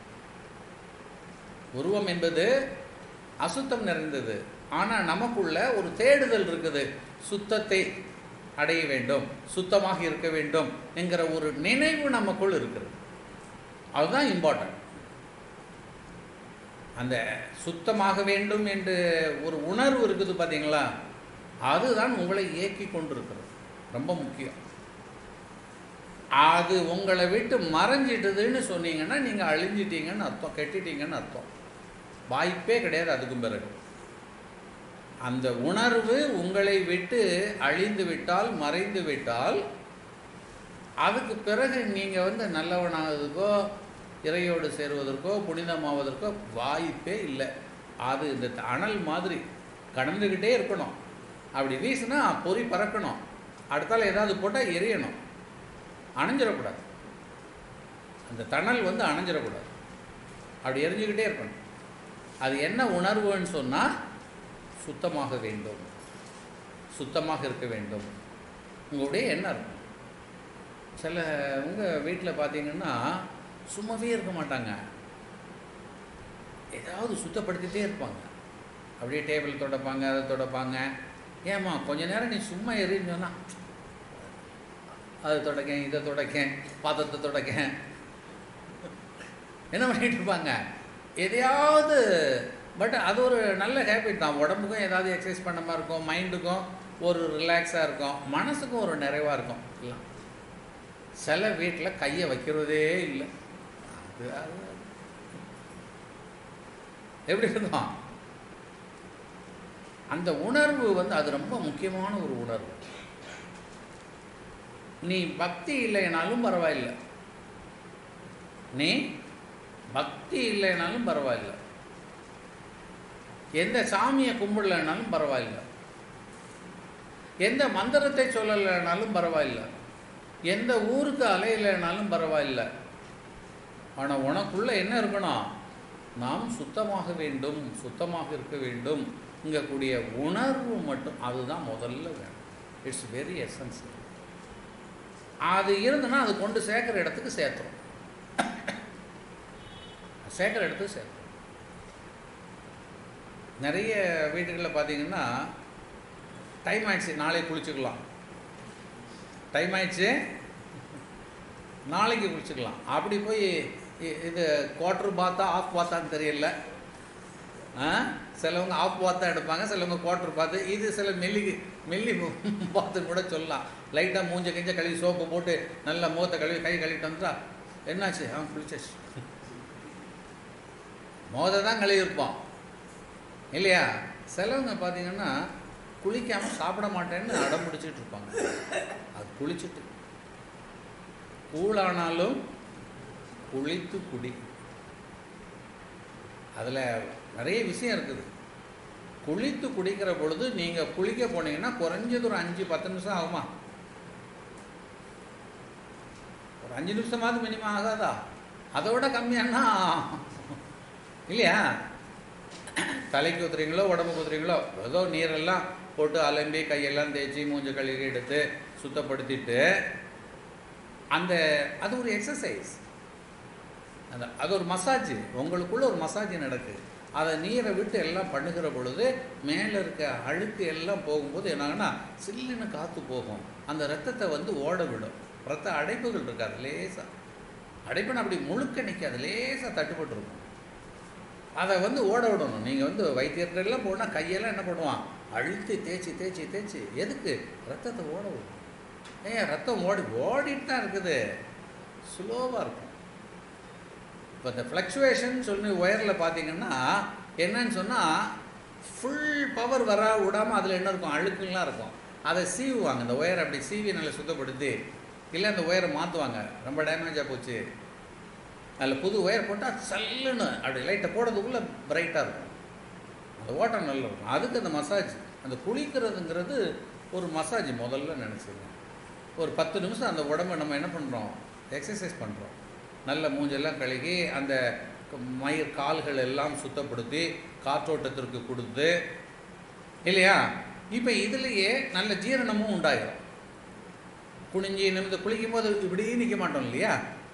உருவம் என்பது அசுத்தம் நிறைந்தது. ஆனால் நமக்குள்ள ஒரு தேடுதல் இருக்குது, சுத்தத்தை அடைய வேண்டும், சுத்தமாக இருக்க வேண்டும் என்கிற ஒரு நினைவு நமக்குள் இருக்கிறது. அதுதான் இம்பார்ட்டன்ட். அந்த சுத்தமாக வேண்டும் என்று ஒரு உணர்வு இருக்குது பார்த்தீங்களா, அதுதான் உங்களை இயக்கி கொண்டிருக்கிறது, ரொம்ப முக்கியம். அது உங்களை விட்டு மறைஞ்சிட்டதுன்னு சொன்னீங்கன்னா நீங்கள் அழிஞ்சிட்டீங்கன்னு அர்த்தம், கெட்டிட்டீங்கன்னு அர்த்தம். வாய்ப்பே கிடையாது அதுக்கும் பிறகு. அந்த உணர்வு உங்களை விட்டு அழிந்து விட்டால், மறைந்து விட்டால், அதுக்கு பிறகு நீங்கள் வந்து நல்லவனாவதுக்கோ இறையோடு சேருவதற்கோ புனிதமாவதற்கோ வாய்ப்பே இல்லை. அது இந்த அனல் மாதிரி கடந்துக்கிட்டே இருக்கணும். அப்படி வீசினா பொறி பறக்கணும், அடுத்தால ஏதாவது போட்டால் எரியணும், அணைஞ்சிடக்கூடாது. அந்த தணல் வந்து அணைஞ்சிடக்கூடாது, அப்படி எரிஞ்சுக்கிட்டே இருக்கணும். அது என்ன உணர்வுன்னு சொன்னால் சுத்தமாக வேண்டும், சுத்தமாக இருக்க வேண்டும். உங்களுடைய எண்ணம் இருக்கும். சில உங்கள் வீட்டில் பார்த்தீங்கன்னா சும்மாவே இருக்க மாட்டாங்க, ஏதாவது சுத்தப்படுத்திகிட்டே இருப்பாங்க. அப்படியே டேபிள் தொடப்பாங்க, அதை தொடப்பாங்க. ஏம்மா கொஞ்ச நேரம் நீ சும்மா எரின்னு சொன்னால் அதை தொடக்கேன், இதை தொடக்கேன், பாத்திரத்தை தொடக்கேன், என்ன பண்ணிகிட்டு இருப்பாங்க எதையாவது. பட் அது ஒரு நல்ல ஹேபிட் தான். உடம்புக்கும் ஏதாவது எக்ஸசைஸ் பண்ண மாதிரி இருக்கும், மைண்டுக்கும் ஒரு ரிலாக்ஸாக இருக்கும், மனசுக்கும் ஒரு நிறைவாக இருக்கும். இல்லை சில வீட்டில் கையை வைக்கிறதே இல்லை, எப்படி இருக்கும் அந்த உணர்வு வந்து அது ரொம்ப முக்கியமான ஒரு உணர்வு. நீ பக்தி இல்லைனாலும் பரவாயில்லை, நீ பக்தி இல்லைனாலும் பரவாயில்லை, எந்த சாமியை கும்பிடலைனாலும் பரவாயில்லை, எந்த மந்திரத்தை சொல்லலைனாலும் பரவாயில்லை, எந்த ஊருக்கு அலையிலைனாலும் பரவாயில்லை. ஆனால் உனக்குள்ள என்ன இருக்கணும்? நாம் சுத்தமாக வேண்டும், சுத்தமாக இருக்க வேண்டும் இங்கக்கூடிய உணர்வு மட்டும், அதுதான் முதல்ல வேணும். It's very essential. அது இருந்ததுன்னா அது கொண்டு சேர்க்குற இடத்துக்கு சேர்த்துரும், சேர்க்குற இடத்துக்கு சேர்த்துரும். நிறைய வீடுகளில் பார்த்தீங்கன்னா டைம் ஆயிடுச்சு நாளைக்கு குளிச்சுக்கலாம், டைம் ஆயிடுச்சு நாளைக்கு குளிச்சுக்கலாம். அப்படி போய் இது குவார்டர் பாத்தா ஆஃப் பாத்தான்னு தெரியல. சிலவங்க ஆஃப் பாத்தான் எடுப்பாங்க, சிலவங்க குவார்டர் பாத்து. இது சில மெல்லி மெல்லி பாத்துன்னு கூட சொல்லலாம். லைட்டாக மூஞ்ச கிஞ்ச கழுவி சோப்பு போட்டு நல்லா முகத்தை கழுவி கை கழுவிட்டு வந்துட்டா என்னாச்சு, அவன் குளிச்சாச்சு. மோதை தான் கழுவி இருப்பான் இல்லையா? சிலவங்க பார்த்தீங்கன்னா குளிக்காமல் சாப்பிட மாட்டேன்னு அடம் பிடிச்சிட்டு இருப்பாங்க. அது குளிச்சுட்டு கூழானாலும் குளித்து குடி. அதில் நிறைய விஷயம் இருக்குது. குளித்து குடிக்கிற பொழுது நீங்கள் குளிக்க போனீங்கன்னா குறைஞ்சது ஒரு அஞ்சு பத்து நிமிஷம் ஆகுமா? ஒரு அஞ்சு நிமிஷமாவது மினிமம் ஆகாதா? அதோட கம்மியானா இல்லையா? தலைக்கு ஊற்றுறீங்களோ உடம்புக்கு ஊற்றுறீங்களோ ஏதோ நீரெல்லாம் போட்டு அலம்பி கையெல்லாம் தேய்ச்சி மூஞ்ச கழுவி எடுத்து சுத்தப்படுத்திட்டு அந்த அது ஒரு எக்ஸசைஸ், அந்த அது ஒரு மசாஜ். உங்களுக்குள்ள ஒரு மசாஜ் நடக்குது. அதை நீரை விட்டு எல்லாம் பண்ணுகிற பொழுது மேலே இருக்க அழுக்கு எல்லாம் போகும்போது என்னாங்கன்னா சில்லுன்னு காற்று போகும், அந்த ரத்தத்தை வந்து ஓட விடும். ரத்த அடைப்புகள் இருக்காது, லேசாக அடைப்புன்னு அப்படி முழுக்க நிற்காது, லேசாக தட்டுப்பட்டு இருக்கும். அதை வந்து ஓட விடணும். நீங்கள் வந்து வைத்தியர்களெல்லாம் போனால் கையெல்லாம் என்ன பண்ணுவான், அழுத்தி தேய்ச்சி தேய்ச்சி தேய்ச்சி எதுக்கு? ரத்தத்தை ஓட விடும். ஏன் ரத்தம் ஓடி ஓடிட்டு தான் இருக்குது, ஸ்லோவாக இருக்கும். இப்போ இந்த ஃப்ளக்சுவேஷன் சொல்லி ஒயரில் பார்த்தீங்கன்னா என்னன்னு சொன்னால் ஃபுல் பவர் வர விடாமல் அதில் என்ன இருக்கும், அழுக்குலாம் இருக்கும். அதை சீவுவாங்க, இந்த ஒயரை அப்படி சீவி நல்லா சுத்தப்படுத்தி, இல்லை அந்த ஒயரை மாற்றுவாங்க, ரொம்ப டேமேஜாக போச்சு, அதில் புது ஒயர் போட்டால் சல்லுன்னு அப்படி லைட்டை போடுறதுக்குள்ளே பிரைட்டாக இருக்கும், அந்த ஓட்டம் நல்லா இருக்கும். அதுக்கு அந்த மசாஜ், அந்த குளிக்கிறதுங்கிறது ஒரு மசாஜ் முதல்ல நினச்சிருக்கோம். ஒரு பத்து நிமிஷம் அந்த உடம்பை நம்ம என்ன பண்ணுறோம், எக்ஸசைஸ் பண்ணுறோம். நல்ல மூஞ்செல்லாம் கழுகி அந்த மயிர் கால்கள் எல்லாம் சுத்தப்படுத்தி காற்றோட்டத்திற்கு கொடுத்து இல்லையா? இப்போ இதுலேயே நல்ல ஜீரணமும் உண்டாயிடும். குனிஞ்சி நிமிந்து குளிக்கும் போது இப்படி நிற்க மாட்டோம் இல்லையா?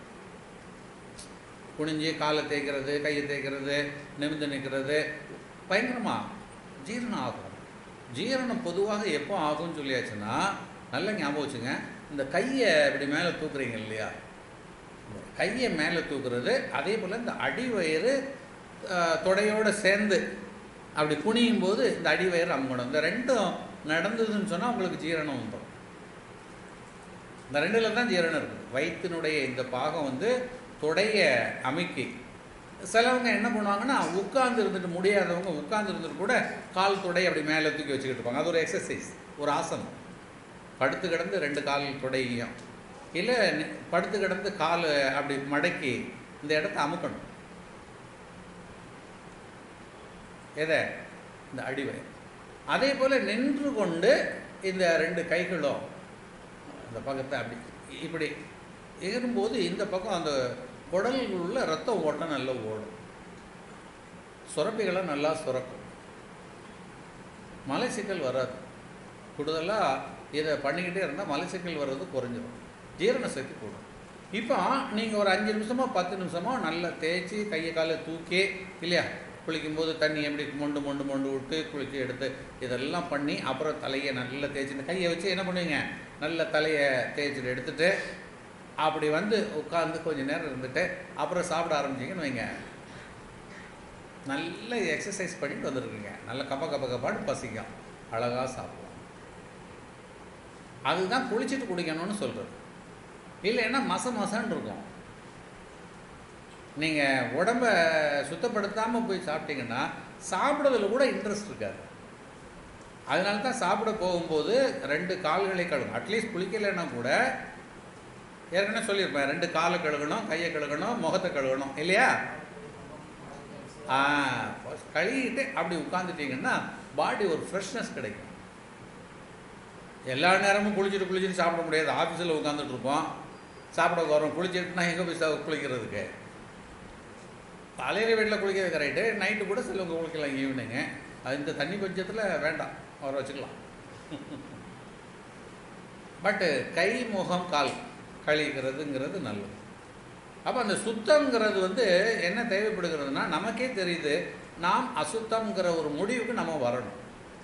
குனிஞ்சி காலை தேய்க்கிறது, கையை தேய்க்கிறது, நிமிந்து நிற்கிறது, பயங்கரமாக ஜீரணம் ஆகும். ஜீரணம் பொதுவாக எப்போ ஆகும்னு சொல்லியாச்சுன்னா நல்லா ஞாபகம் வச்சுங்க. இந்த கையை இப்படி மேலே தூக்குறீங்க இல்லையா, கையை மேலே தூக்குறது, அதே போல் இந்த அடிவயிறு தொடையோடு சேர்ந்து அப்படி குனியும் போது இந்த அடிவயிறு அமுங்கணும். இந்த ரெண்டும் நடந்ததுன்னு சொன்னால் உங்களுக்கு ஜீரணம் வந்துடும். இந்த ரெண்டில் தான் ஜீரணம் இருக்குது. வயிற்றினுடைய இந்த பாகம் வந்து தொடையை அமுக்கி, சிலவங்க என்ன பண்ணுவாங்கன்னா உட்கார்ந்து இருந்துட்டு முடியாதவங்க உட்கார்ந்து இருந்துட்டு கூட கால் தொடை அப்படி மேலே தூக்கி வச்சுக்கிட்டு இருப்பாங்க. அது ஒரு எக்ஸசைஸ், ஒரு ஆசனம். படுத்து கிடந்து ரெண்டு கால் தொடையும், இல்லை படுத்து கிடந்து கால் அப்படி மடக்கி இந்த இடத்த அமுக்கணும். எதை? இந்த அடிவயிறு. அதே போல் நின்று கொண்டு இந்த ரெண்டு கைகளும் அந்த பக்கத்தை அப்படி இப்படி ஏறும்போது இந்த பக்கம் அந்த குடல்களுள்ள ரத்தம் ஓட்டம் நல்லா ஓடும், சுரப்பிகளை நல்லா சுரக்கும், மலைச்சிக்கல் வராது. கூடுதலாக இதை பண்ணிக்கிட்டே இருந்தால் மலைச்சிக்கல் வர்றது குறைஞ்சிடும், ஜீரண சக்தி கூடும். இப்போ நீங்கள் ஒரு அஞ்சு நிமிஷமோ பத்து நிமிஷமோ நல்லா தேய்ச்சி கையை காலை தூக்கி இல்லையா, குளிக்கும்போது தண்ணி எப்படி மொண்டு மொண்டு மொண்டு விட்டு குளித்து எடுத்து இதெல்லாம் பண்ணி அப்புறம் தலையை நல்லா தேய்ச்சி கையை வச்சு என்ன பண்ணுவீங்க, நல்ல தலையை தேய்ச்சிட்டு எடுத்துகிட்டு அப்படி வந்து உட்காந்து கொஞ்சம் நேரம் இருந்துட்டு அப்புறம் சாப்பிட ஆரம்பிச்சிங்கன்னு வைங்க, நல்ல எக்ஸசைஸ் பண்ணிட்டு வந்துருக்குங்க. நல்ல கப்ப கப்ப கப்பான்னு பசிக்கும், அழகாக சாப்பிடலாம். அதுதான் குளிச்சுட்டு குடிக்கணும்னு சொல்கிறது. இல்லைன்னா மச மசான்னு இருக்கும். நீங்கள் உடம்ப சுத்தப்படுத்தாமல் போய் சாப்பிட்டீங்கன்னா சாப்பிட்றதுல கூட இன்ட்ரெஸ்ட் இருக்காது. அதனால தான் சாப்பிட போகும்போது ரெண்டு கால்களை கழுவணும். அட்லீஸ்ட் குளிக்கலைன்னா கூட ஏற்கனவே சொல்லியிருப்பேன், ரெண்டு காலை கழுகணும், கையை கழுகணும், முகத்தை கழுகணும் இல்லையா? ஆ கழுவிட்டு அப்படி உட்காந்துட்டிங்கன்னா பாடி ஒரு ஃப்ரெஷ்னஸ் கிடைக்கும். எல்லா நேரமும் குளிச்சுட்டு குளிச்சுட்டு சாப்பிட முடியாது. ஆஃபீஸில் உட்காந்துட்டு இருப்போம், சாப்பிட வரோம், குளிச்சுட்டுனா எங்கே போய் குளிக்கிறதுக்கு? தலையில் வீட்டில் குளிக்க வைக்க ரைட்டு, நைட்டு கூட சிலவங்க குளிக்கலாம் ஈவினிங்கு. அது இந்த தண்ணி பட்சத்தில் வேண்டாம், வர வச்சுக்கலாம். பட்டு கை முகம் கால் கழிக்கிறதுங்கிறது நல்லது. அப்போ அந்த சுத்தங்கிறது வந்து என்ன தேவைப்படுகிறதுனா, நமக்கே தெரியுது நாம் அசுத்தங்கிற ஒரு முடிவுக்கு நம்ம வரணும்.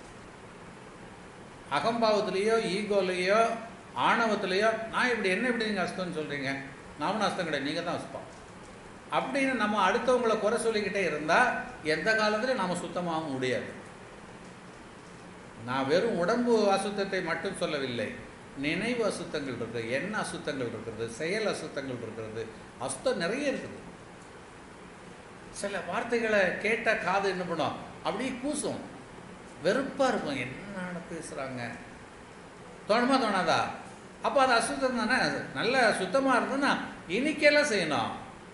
அகம்பாவத்திலேயோ ஈகோலையோ ஆணவத்திலேயோ நான் இப்படி என்ன இப்படி நீங்கள் அசுத்தம்னு சொல்கிறீங்க, நாமளும் அசுத்தம் கிடையாது, நீங்கள் தான் அசுத்தம் அப்படின்னு நம்ம அடுத்தவங்களை குறை சொல்லிக்கிட்டே இருந்தால் எந்த காலத்திலையும் நாம் சுத்தமாக முடியாது. நான் வெறும் உடம்பு அசுத்தத்தை மட்டும் சொல்லவில்லை, நினைவு அசுத்தங்கள் இருக்குது, எண்ண அசுத்தங்கள் இருக்கிறது, செயல் அசுத்தங்கள் இருக்கிறது, அசுத்தம் நிறைய இருக்குது. சில வார்த்தைகளை கேட்ட காது என்ன பண்ணும், அப்படியே கூசும், வெறுப்பாக இருக்கும், என்ன பேசுகிறாங்க தோணுமா தோணாதா? அப்போ அது அசுத்தம் தானே. நல்ல சுத்தமாக இருந்ததுன்னா இனிக்கெல்லாம் செய்யணும்.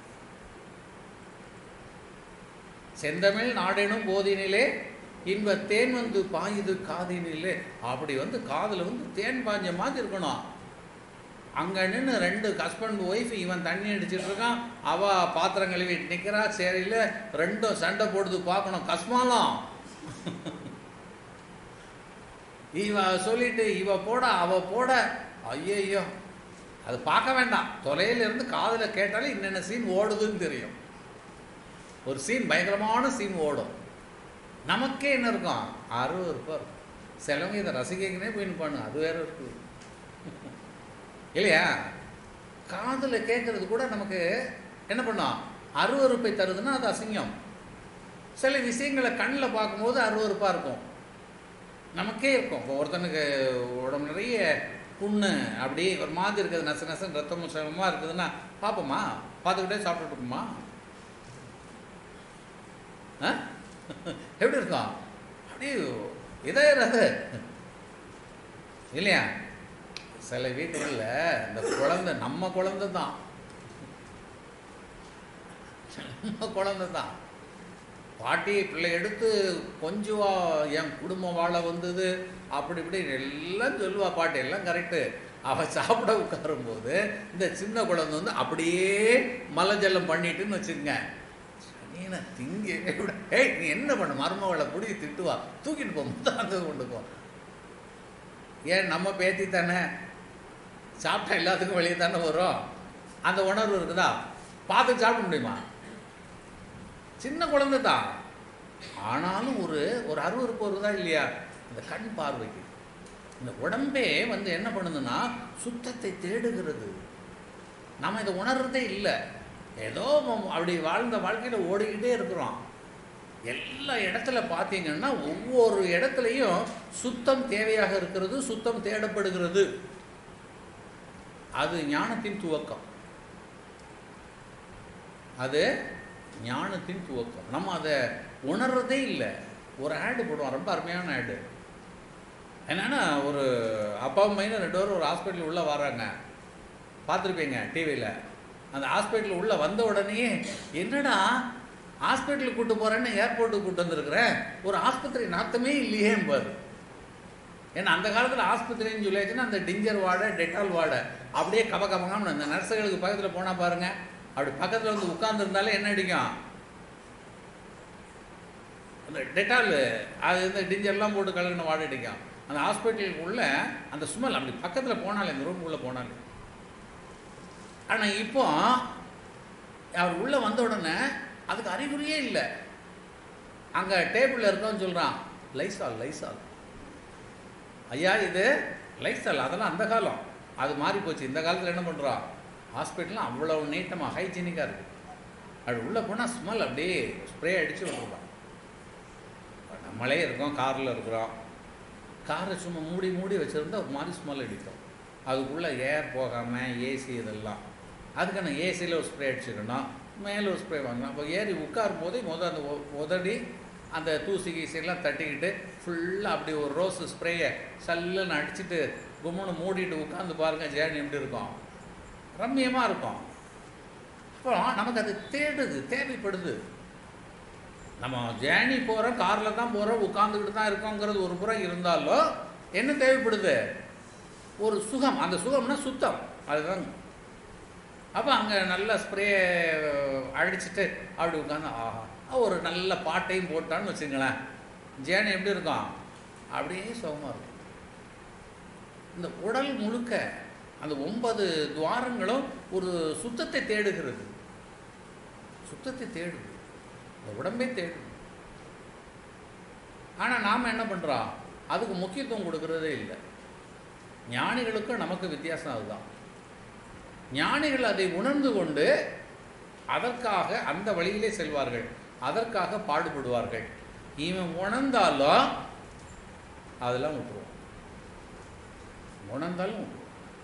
செந்தமிழ் நாடெனும் போதினிலே இன்ப தேன் வந்து பாயுது காதினிலே, அப்படி வந்து காதில் வந்து தேன் பாஞ்ச மாதிரி இருக்கணும். அங்கே நின்று ரெண்டு ஹஸ்பண்ட் ஒய்ஃப், இவன் தண்ணி அடிச்சிட்டு இருக்கான், அவள் பாத்திரம் கழுவிட்டு நிற்கிறா, சரியில் ரெண்டும் சண்டை போடுது பார்க்கணும், கஸ்மாலம். இவ சொல்லிட்டு இவ போட அவ போட, ஐயோ அது பார்க்க வேண்டாம், தொலையிலிருந்து காதில் கேட்டாலே என்னென்ன சீன் ஓடுதுன்னு தெரியும். ஒரு சீன் பயங்கரமான சீன் ஓடும், நமக்கே என்ன இருக்கும், அறுபது இருக்கும். சிலவங்க இதை ரசிகனே போய் நிற்பானு, அது வேற இருக்கு இல்லையா? காதில் கேட்கறது கூட நமக்கு என்ன பண்ணோம், அருவறுப்பை தருதுன்னா அது அசிங்கம். சில விஷயங்களை கண்ணில் பார்க்கும்போது அருவறுப்பாக இருக்கும், நமக்கே இருக்கும். இப்போ ஒருத்தனுக்கு உடம்பு நிறைய புண்ணு அப்படி ஒரு மாதிரி இருக்குது, நச நசன் ரத்தமும் சிரமமாக இருக்குதுன்னா பார்ப்போமா, பார்த்துக்கிட்டே சாப்பிட்டுட்டு இருக்குமா? ஆ எப்படி இருக்கும், அப்படி இதாயிராது இல்லையா? சில வீட்டுகளில் இந்த குழந்தை நம்ம குழந்தை தான், நம்ம குழந்தை தான், பாட்டி பிள்ளை எடுத்து கொஞ்சுவா, என் குடும்பம் வாழ வந்தது அப்படி இப்படி எல்லாம் சொல்லுவா பாட்டி, எல்லாம் கரெக்டு. அவள் சாப்பிட உட்காரும்போது இந்த சின்ன குழந்தை வந்து அப்படியே மலஜல்லம் பண்ணிட்டுன்னு வச்சுக்கங்க, நீ திங்க விட, ஏய் நீ என்ன பண்ண, மருமகளை பிடிச்சி திட்டுவா, தூக்கிட்டு போ, முத்தாங்க கொண்டு போ. ஏன் நம்ம பேத்தி தானே, சாப்பிட்டா எல்லாத்துக்கும் வெளியே தானே வரும், அந்த உணர்வு இருக்குதா? பார்த்து சாப்பிட முடியுமா? சின்ன குழந்தை தான், ஆனாலும் ஒரு ஒரு அருவருப்பு வருதா இல்லையா? இந்த கண் பார்வைக்கு இந்த உடம்பே வந்து என்ன பண்ணுதுன்னா சுத்தத்தை தேடுகிறது. நம்ம இதை உணர்றதே இல்லை, ஏதோ அப்படி வாழ்ந்த வாழ்க்கையில் ஓடிக்கிட்டே இருக்கிறோம். எல்லா இடத்துல பார்த்தீங்கன்னா ஒவ்வொரு இடத்துலையும் சுத்தம் தேவையாக இருக்கிறது, சுத்தம் தேடப்படுகிறது. அது ஞானத்தின் துவக்கம், அது ஞானத்தின் துவக்கம். நம்ம அதை உணர்றதே இல்லை. ஒரு ஆடு போடுவோம், ரொம்ப அருமையான ஆடு. என்னென்னா ஒரு அப்பாவும் பையனும் ரெண்டு பேரும் ஒரு ஹாஸ்பிட்டல் உள்ளே வராங்க, பார்த்துருப்பீங்க டிவியில். அந்த ஹாஸ்பிட்டல் உள்ளே வந்த உடனே என்னடா ஹாஸ்பிட்டலுக்கு கூப்பிட்டு போகிறேன்னு ஏர்போர்ட்டுக்கு கூப்பிட்டு வந்துருக்குறேன், ஒரு ஆஸ்பத்திரி நாத்தமே இல்லையேம்பாரு. ஏன்னா அந்த காலத்தில் ஆஸ்பத்திரின்னு சொல்லியாச்சுன்னா அந்த டிஞ்சர் வாடை டெட்டால் வாடை அப்படியே கப கபகாமல் அந்த நர்ஸுகளுக்கு பக்கத்தில் போனால் பாருங்கள், அப்படி பக்கத்தில் வந்து உட்கார்ந்துருந்தாலே என்ன அடிக்கும், அந்த டெட்டால் அது இந்த டிஞ்சர்லாம் போட்டு கலக்கின வாடை அடிக்கும். அந்த ஹாஸ்பிட்டலுக்கு உள்ள அந்த ஸ்மெல் அப்படி பக்கத்தில் போனாலே, இந்த ரூமுக்குள்ளே போனாலே. ஆனால் இப்போ அவர் உள்ளே வந்த உடனே அதுக்கு அறிகுறியே இல்லை. அங்கே டேபிளில் இருக்கோன்னு சொல்கிறான், லைசால் லைசால். ஐயா இது லைசால், அதெல்லாம் அந்த காலம், அது மாறி போச்சு. இந்த காலத்தில் என்ன பண்ணுறோம், ஹாஸ்பிட்டல்லாம் அவ்வளோ நீட்டமாக ஹைஜீனிக்காக இருக்குது. அது உள்ளே போனால் ஸ்மெல் அப்படியே ஸ்ப்ரே அடித்து விட்டுருப்பான். நம்மளே இருக்கோம், காரில் இருக்கிறோம், காரை சும்மா மூடி மூடி வச்சுருந்தா ஒரு மாதிரி ஸ்மெல் அடிக்கும். அதுக்குள்ளே ஏர் போகாமல் ஏசி இதெல்லாம், அதுக்கு நான் ஏசியில் ஒரு ஸ்ப்ரே அடிச்சுக்கணும், மேலே ஒரு ஸ்ப்ரே வாங்கலாம். அப்போ ஏறி உட்காரும் போதே முதல் அந்த உதடி அந்த தூசி கீசையெல்லாம் தட்டிக்கிட்டு ஃபுல்லாக அப்படி ஒரு ரோஸ் ஸ்ப்ரேயை சல்லுன்னு அடிச்சுட்டு கும்முன்னு மூடிட்டு உட்காந்து பாருங்கள், ஜேர்னி எப்படி இருக்கும், ரம்மியமாக இருக்கும். இப்போ நமக்கு அது தேடுது, தேவைப்படுது. நம்ம ஜேர்னி போகிறோம், காரில் தான் போகிறோம், உட்காந்துக்கிட்டு தான் இருக்கோங்கிறது ஒரு புறம் இருந்தாலும் என்ன தேவைப்படுது, ஒரு சுகம். அந்த சுகம்னா சுத்தம், அதுதான். அப்போ அங்கே நல்ல ஸ்ப்ரே அடிச்சுட்டு அப்படி உட்காந்து ஆஹா ஒரு நல்ல பாட்டையும் போட்டான்னு வச்சுங்களேன், ஜேர்னி எப்படி இருக்கும், அப்படியே சுகமாக இருக்கும். இந்த உடல் முழுக்க அந்த ஒன்பது துவாரங்களும் ஒரு சுத்தத்தை தேடுகிறது, சுத்தத்தை தேடுது, இந்த உடம்பே தேடுது. ஆனால் நாம் என்ன பண்ணுறோம், அதுக்கு முக்கியத்துவம் கொடுக்கறதே இல்லை. ஞானிகளுக்கும் நமக்கு வித்தியாசம் அதுதான். ஞானிகள் அதை உணர்ந்து கொண்டு அதற்காக அந்த வழியிலே செல்வார்கள், அதற்காக பாடுபடுவார்கள். இவன் உணர்ந்தாலும் அதெல்லாம் விட்டுருவோம், உணர்ந்தாலும் விட்டுருவோம்.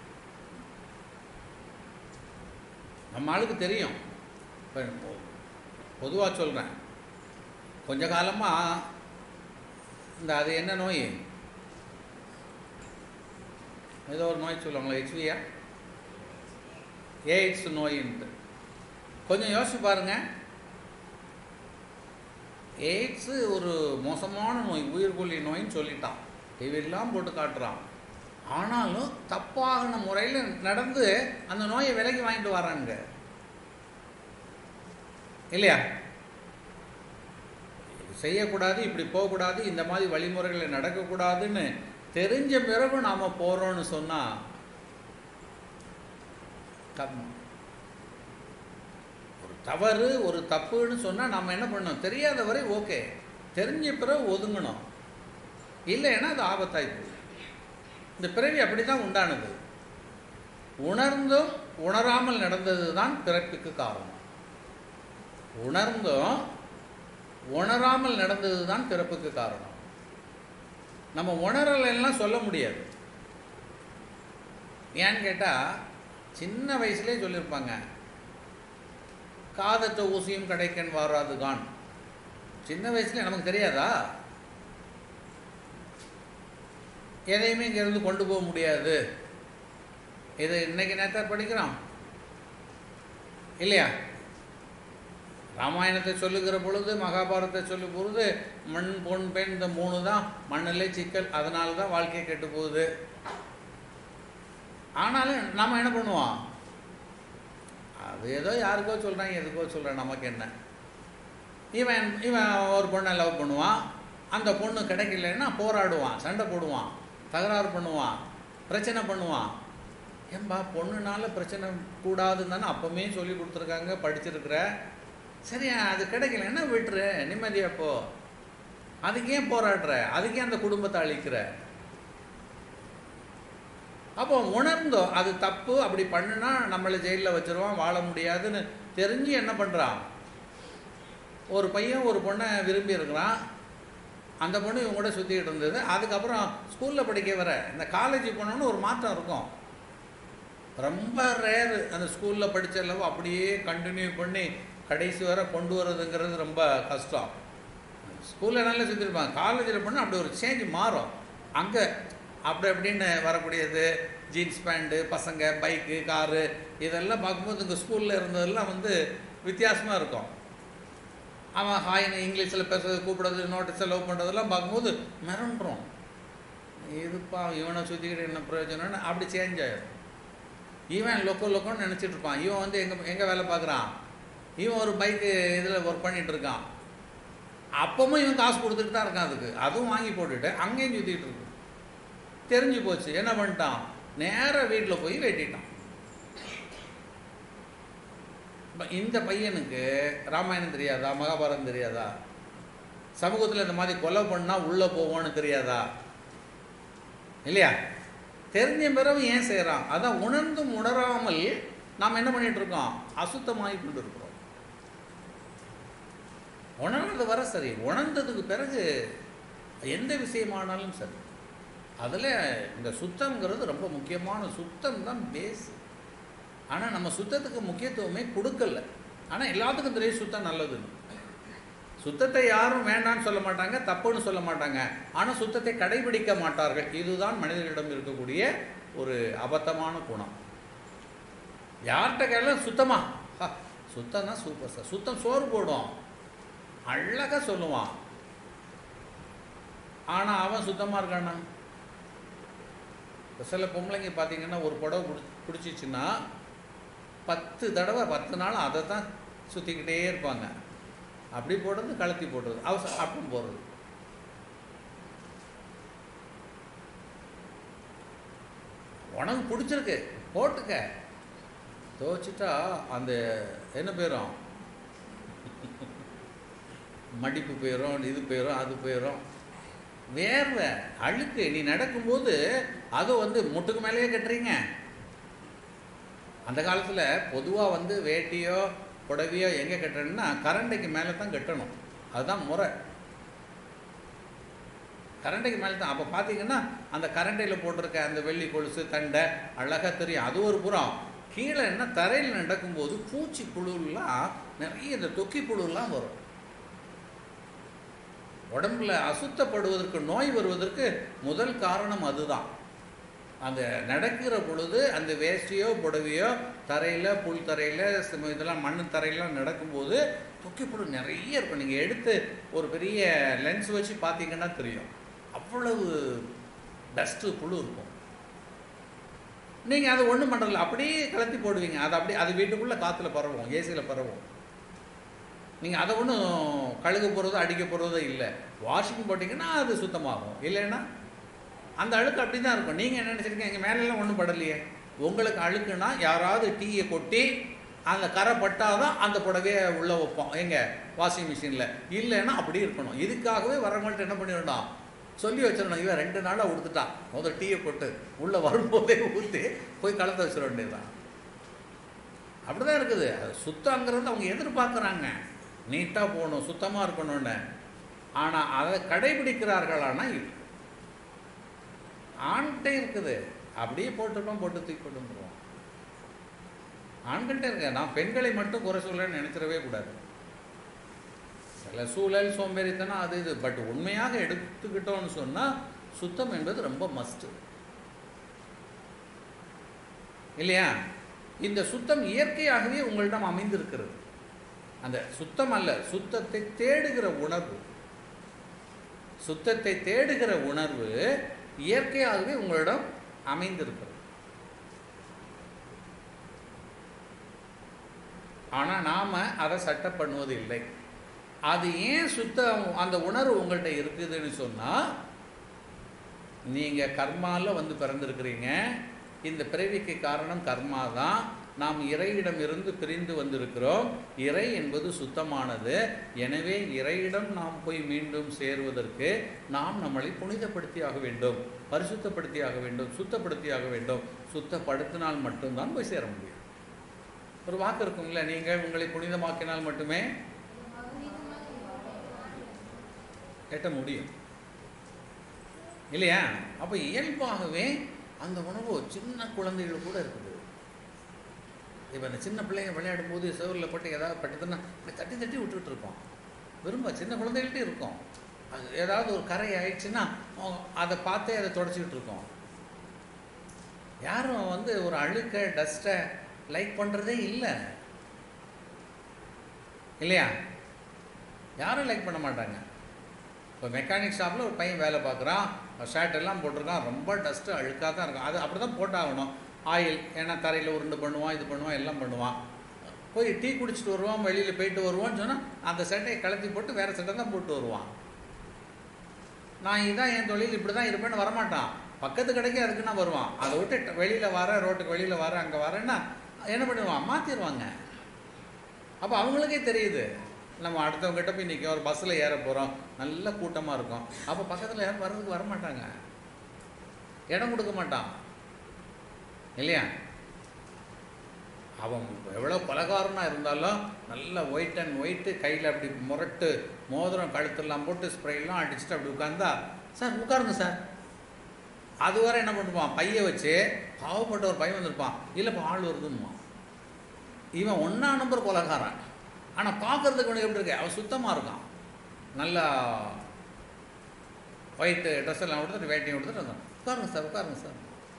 நம்ம ஆளுக்கு தெரியும். இப்போ பொதுவாக சொல்கிறேன், கொஞ்ச காலமாக இந்த அது என்ன நோய், ஏதோ ஒரு நோய் சொல்லுவாங்களா, ஹெச்வியா, எய்ட்ஸ் நோயின்ட்டு. கொஞ்சம் யோசிச்சு பாருங்க, எய்ட்ஸு ஒரு மோசமான நோய், உயிர்கொல்லி நோயின்னு சொல்லிட்டான், டிவியெல்லாம் போட்டு காட்டுறான். ஆனாலும் தப்பான முறையில் நடந்து அந்த நோயை விலைக்கு வாங்கிட்டு வராங்க இல்லையா? செய்யக்கூடாது, இப்படி போகக்கூடாது, இந்த மாதிரி வழிமுறைகளை நடக்கக்கூடாதுன்னு தெரிஞ்ச பிறகு நாம் போகிறோன்னு சொன்னால் கர்மம். ஒரு தவறு ஒரு தப்புன்னு சொன்னால் நம்ம என்ன பண்ணணும், தெரியாத வரை ஓகே, தெரிஞ்ச பிறகு ஒதுங்கணும், இல்லைன்னா அது ஆபத்தாயிடுது. இந்த பிறவி அப்படி தான் உண்டானது. உணர்ந்தும் உணராமல் நடந்தது தான் பிறப்புக்கு காரணம். உணர்ந்தும் உணராமல் நடந்தது தான் பிறப்புக்கு காரணம். நம்ம உணரலாம் சொல்ல முடியாது. ஏன்னு கேட்டால், சின்ன வயசுலேயே சொல்லியிருப்பாங்க, காதற்ற ஊசியும் கடைக்கன் வாராது கான். சின்ன வயசுல நமக்கு தெரியாதா, எதையுமே இங்கேருந்து கொண்டு போக முடியாது. இதை இன்னைக்கு நேரத்தார் படிக்கிறோம் இல்லையா? ராமாயணத்தை சொல்லுகிற பொழுது, மகாபாரதத்தை சொல்லும் பொழுது மண் பொன் பெண் இந்த மூணு தான் மண்ணிலே சிக்கல், அதனால தான் வாழ்க்கையை கெட்டு போகுது. ஆனாலும் நம்ம என்ன பண்ணுவோம், அது ஏதோ யாருக்கோ சொல்கிறாங்க, எதுக்கோ சொல்கிறேன், நமக்கு என்ன. இவன் இவன் ஒரு பொண்ணை லவ் பண்ணுவான், அந்த பொண்ணு கிடைக்கலன்னா போராடுவான், சண்டை போடுவான், தகராறு பண்ணுவான், பிரச்சனை பண்ணுவான். ஏன்பா பொண்ணுனால பிரச்சனை கூடாதுன்னு தானே அப்போவுமே சொல்லி கொடுத்துருக்காங்க, படிச்சிருக்கிற. சரியா, அது கிடைக்கலன்னா விட்டுரு, நிம்மதியாக போ. அதுக்கு ஏன் போராடுற, அதுக்கே அந்த குடும்பத்தை அழிக்கிற. அப்போ உணர்ந்தோம் அது தப்பு, அப்படி பண்ணுனா நம்மளை ஜெயிலில் வச்சுருவான், வாழ முடியாதுன்னு தெரிஞ்சு என்ன பண்ணுறான், ஒரு பையன் ஒரு பொண்ணை விரும்பி இருக்கிறான், அந்த பொண்ணு இவங்க கூட சுற்றிக்கிட்டு இருந்தது. அதுக்கப்புறம் ஸ்கூலில் படிக்க வர இந்த காலேஜ் போனோன்னு ஒரு மாற்றம் இருக்கும். ரொம்ப ரேரு அந்த ஸ்கூலில் படித்த அளவு அப்படியே கண்டினியூ பண்ணி கடைசி வரை கொண்டு வரதுங்கிறது ரொம்ப கஷ்டம். ஸ்கூலில் நல்லா சுற்றிருப்பாங்க, காலேஜில் பண்ணால் அப்படி ஒரு சேஞ்ச் மாறும். அங்கே அப்படி அப்படின்னு வரக்கூடியது ஜீன்ஸ் பேண்ட்டு, பசங்க, பைக்கு, காரு, இதெல்லாம் பார்க்கும்போது இங்கே ஸ்கூலில் இருந்ததெல்லாம் வந்து வித்தியாசமாக இருக்கும். அவன் ஹாய்னு இங்கிலீஷில் பேசுறது, கூப்பிடுறது, நோட்டீஸை லவ் பண்ணுறதெல்லாம் பார்க்கும்போது மிரண்டுறோம். இதுப்பா இவனை சுற்றிக்கிட்டு என்ன பிரயோஜனம்னு அப்படி சேஞ்ச் ஆகிடும். இவன் லொக்கோ லொக்கோன்னு நினச்சிட்டு இருப்பான். இவன் வந்து எங்கே எங்கே வேலை பார்க்குறான், இவன் ஒரு பைக்கு இதில் ஒர்க் பண்ணிகிட்டு இருக்கான். அப்பவும் இவன் காசு கொடுத்துட்டு தான் இருக்கான் அதுக்கு, அதுவும் வாங்கி போட்டுட்டு அங்கேயும் சுற்றிக்கிட்டு இருக்கு. தெரிஞ்சு போச்சு, என்ன பண்ணிட்டான், நேராக வீட்டில் போய் வெட்டிட்டான். இந்த பையனுக்கு ராமாயணம் தெரியாதா, மகாபாரதம் தெரியாதா, சமூகத்தில் இந்த மாதிரி கொலை பண்ணால் உள்ளே போவோன்னு தெரியாதா இல்லையா? தெரிஞ்ச பிறகு ஏன் செய்கிறான்? அதான் உணர்ந்தும் உணராமல் நாம் என்ன பண்ணிகிட்டு இருக்கோம், அசுத்தமாகி கொண்டு இருக்கிறோம். உணர்ந்து வர சரி, உணர்ந்ததுக்கு பிறகு எந்த விஷயமானாலும் சரி, அதில் இந்த சுத்தம்ங்கிறது ரொம்ப முக்கியமான, சுத்தம் தான் பேஸ். ஆனால் நம்ம சுத்தத்துக்கு முக்கியத்துவமே கொடுக்கல. ஆனால் எல்லாத்துக்கும் தெரியும் சுத்தம் நல்லதுன்னு. சுத்தத்தை யாரும் வேண்டான்னு சொல்ல மாட்டாங்க, தப்புன்னு சொல்ல மாட்டாங்க. ஆனால் சுத்தத்தை கடைபிடிக்க மாட்டார்கள். இதுதான் மனிதர்களிடம் இருக்கக்கூடிய ஒரு அபத்தமான குணம். யார்கிட்ட கேட்டாலும் சுத்தமா, சுத்தம் தான் சூப்பர் சார், சுத்தம் சோறு போடும், அழகாக சொல்லுவான். ஆனால் அவன் சுத்தமாக இருக்கானா? சில பொம்பளைங்க பார்த்தீங்கன்னா ஒரு புடவை பிடி பிடிச்சிச்சின்னா பத்து தடவை பத்து நாள் அதை தான் சுற்றிக்கிட்டே இருப்பாங்க. அப்படி போடுறது, கழுத்தி போடுறது, அவசர அப்பம் போடுறது. உனக்கு பிடிச்சிருக்கு போட்டுக்க, துவைச்சிட்டா அந்த என்ன போயிடும், மடிப்பு போயிடும், இது போயிடும், அது போயிடும், வேர்வை அழுக்கு. நீ நடக்கும்போது அது வந்து முட்டுக்கு மேலேயே கட்டுறீங்க. அந்த காலத்தில் பொதுவாக வந்து வேட்டியோ புடவையோ எங்கே கட்டணும்னா கரண்டைக்கு மேலே தான் கட்டணும். அதுதான் முறை. கரண்டைக்கு மேலே தான். அப்போ பார்த்தீங்கன்னா அந்த கரண்டையில் போட்டிருக்க அந்த வெள்ளி கொலுசு தண்டை அழகாக தெரியும். அது ஒரு புறம். கீழே என்ன தரையில் நடக்கும்போது பூச்சி புழுலாம் நிறைய, இந்த தொக்கி புழுலாம் வரும். உடம்புல அசுத்தப்படுவதற்கு, நோய் வருவதற்கு முதல் காரணம் அதுதான். அந்த நடக்கிற பொழுது அந்த வேஷ்டியோ புடவையோ தரையில், புல் தரையில், இதெல்லாம் மண் தரையிலாம் நடக்கும்போது தொக்கிப்புழு நிறைய இருக்கும். நீங்கள் எடுத்து ஒரு பெரிய லென்ஸ் வச்சு பார்த்தீங்கன்னா தெரியும், அவ்வளவு டஸ்ட்டு புழு இருக்கும். நீங்கள் அதை ஒன்றும் பண்ணுறதில்ல, அப்படியே கலத்தி போடுவீங்க. அது அப்படியே அது வீட்டுக்குள்ளே காற்றுல பரவும், ஏசியில் பரவும். நீங்கள் அதை ஒன்றும் கழுகு போடுறதோ அடிக்க போடுறதோ இல்லை. வாஷிங் போட்டிங்கன்னா அது சுத்தமாகும். இல்லைன்னா அந்த அழுக்கு அப்படி தான் இருக்கும். நீங்கள் என்ன நினச்சிருக்கீங்க, எங்கள் மேலெல்லாம் ஒன்றும் படலையே. உங்களுக்கு அழுக்குன்னா யாராவது டீயை கொட்டி அந்த கரை பட்டால் தான் அந்த புடவையை உள்ளே வைப்போம் எங்கள் வாஷிங் மிஷினில். இல்லைன்னா அப்படி இருக்கணும். இதுக்காகவே வரவங்கள்ட்ட என்ன பண்ணிடணும், சொல்லி வச்சிடணும், இவன் ரெண்டு நாளாக கொடுத்துட்டான், முதல் டீயை போட்டு உள்ளே வரும்போதே ஊற்றி போய் கலந்து வச்சிட வேண்டியதுதான். அப்படி தான் இருக்குது. அது சுத்தங்கிறது அவங்க எதிர்பார்க்குறாங்க, நீட்டாக போகணும், சுத்தமாக இருக்கணும்னு. ஆனால் அதை கடைபிடிக்கிறார்களானா இல்லை. ஆண்கிட்டே இருக்குது, அப்படியே போட்டுருப்போம், போட்டு தூக்கி போட்டு வந்துடுவோம். ஆண்கள்கிட்ட இருக்க. நான் பெண்களை மட்டும் குறை சொல்லன்னு நினைச்சிடவே கூடாது. சில சூழல் சோம்பேறித்தனம் அது இது. பட் உண்மையாக எடுத்துக்கிட்டோன்னு சொன்னால் சுத்தம் என்பது ரொம்ப மஸ்ட்டு இல்லையா? இந்த சுத்தம் இயற்கையாகவே உங்களிடம் அமைந்திருக்கிறது. அந்த சுத்தம் அல்ல, சுத்தத்தை தேடுகிற உணர்வு. சுத்தத்தை தேடுகிற உணர்வு இயற்கையாகவே உங்களிடம் அமைந்திருக்கிறது. ஆனால் நாம் அதை சட்டை பண்ணுவது இல்லை. அது ஏன் சுத்தம் அந்த உணர்வு உங்கள்கிட்ட இருக்குதுன்னு சொன்னால், நீங்கள் கர்மாவில் வந்து பிறந்திருக்கிறீங்க. இந்த பிறவிக்கு காரணம் கர்மா தான். நாம் இறையிடம் இருந்து பிரிந்து வந்திருக்கிறோம். இறை என்பது சுத்தமானது. எனவே இறையிடம் நாம் போய் மீண்டும் சேருவதற்கு நாம் நம்மளை புனிதப்படுத்தி ஆக வேண்டும், பரிசுத்தப்படுத்தி ஆக வேண்டும், சுத்தப்படுத்தி ஆக வேண்டும். சுத்தப்படுத்தினால் மட்டும்தான் போய் சேர முடியும். ஒரு வாக்கு இருக்குங்களா, நீங்கள் உங்களை புனிதமாக்கினால் மட்டுமே எட்ட முடியும் இல்லையா? அப்போ இயல்பாகவே அந்த உணவு சின்ன குழந்தைகள் கூட இருக்குது. இப்போ இந்த சின்ன பிள்ளைங்க விளையாடும் போது செவரில் போட்டு ஏதாவது பட்டதுன்னா இப்படி தட்டி தட்டி விட்டுட்டு இருக்கோம். விரும்ப சின்ன குழந்தைகள்கிட்டே இருக்கும். அது ஏதாவது ஒரு கரை ஆயிடுச்சுன்னா அதை பார்த்தே அதை தொடச்சிக்கிட்டு இருக்கோம். யாரும் வந்து ஒரு அழுக்க டஸ்ட்டை லைக் பண்ணுறதே இல்லை இல்லையா? யாரும் லைக் பண்ண மாட்டாங்க. இப்போ மெக்கானிக் ஷாப்பில் ஒரு பையன் வேலை பார்க்குறான், ஷர்ட் எல்லாம் போட்டிருக்கான், ரொம்ப டஸ்ட்டு அழுக்காக தான் இருக்கும். அது அப்படி தான் போட்டாகணும். ஆயில் ஏன்னா தரையில் உருண்டு பண்ணுவான், இது பண்ணுவான், எல்லாம் பண்ணுவான். போய் டீ குடிச்சிட்டு வருவான், வெளியில் போயிட்டு வருவான்னு சொன்னால் அந்த சட்டையை கலத்தி போட்டு வேறு சட்டை தான் போட்டு வருவான். நான் இதான் என் தொழில், இப்படி தான் இருப்பேன்னு வரமாட்டான். பக்கத்து கடைக்கு அதுக்கு நான் வருவான். அதை விட்டு வெளியில் வர, ரோட்டுக்கு வெளியில் வர, அங்கே வரேன்னா என்ன பண்ணுவான், மாற்றிடுவாங்க. அப்போ அவங்களுக்கே தெரியுது நம்ம அடுத்தவங்ககிட்ட போய் நிற்கும். ஒரு பஸ்ஸில் ஏற போகிறோம், நல்ல கூட்டமாக இருக்கும். அப்போ பக்கத்தில் யாரும் வர்றதுக்கு வரமாட்டாங்க, இடம் கொடுக்க மாட்டான் இல்லையா? அவன் எவ்வளோ பலகாரமாக இருந்தாலும் நல்ல ஒயிட் அண்ட் ஒயிட்டு, கையில் அப்படி முரட்டு மோதிரம் கழுத்தெல்லாம் போட்டு ஸ்ப்ரேலாம் அடிச்சுட்டு அப்படி உட்கார்ந்தா, சார் உட்காருங்க சார். அதுவரை என்ன பண்ணுவான், பையை வச்சு பாவப்பட்ட ஒரு பையன் வந்திருப்பான், இல்லைப்பா ஆள் வருதுன்னுவான். இவன் ஒன்றா நம்பர் கொலகாரன். ஆனால் பார்க்குறதுக்கு ஒன்று எப்படி இருக்கு, அவன் சுத்தமாக இருக்கான், நல்லா ஒயிட்டு ட்ரெஸ் எல்லாம் கொடுத்துட்டு வேட்டையும் கொடுத்துட்டு இருந்தான். உட்காருங்க சார் உட்காருங்க சார்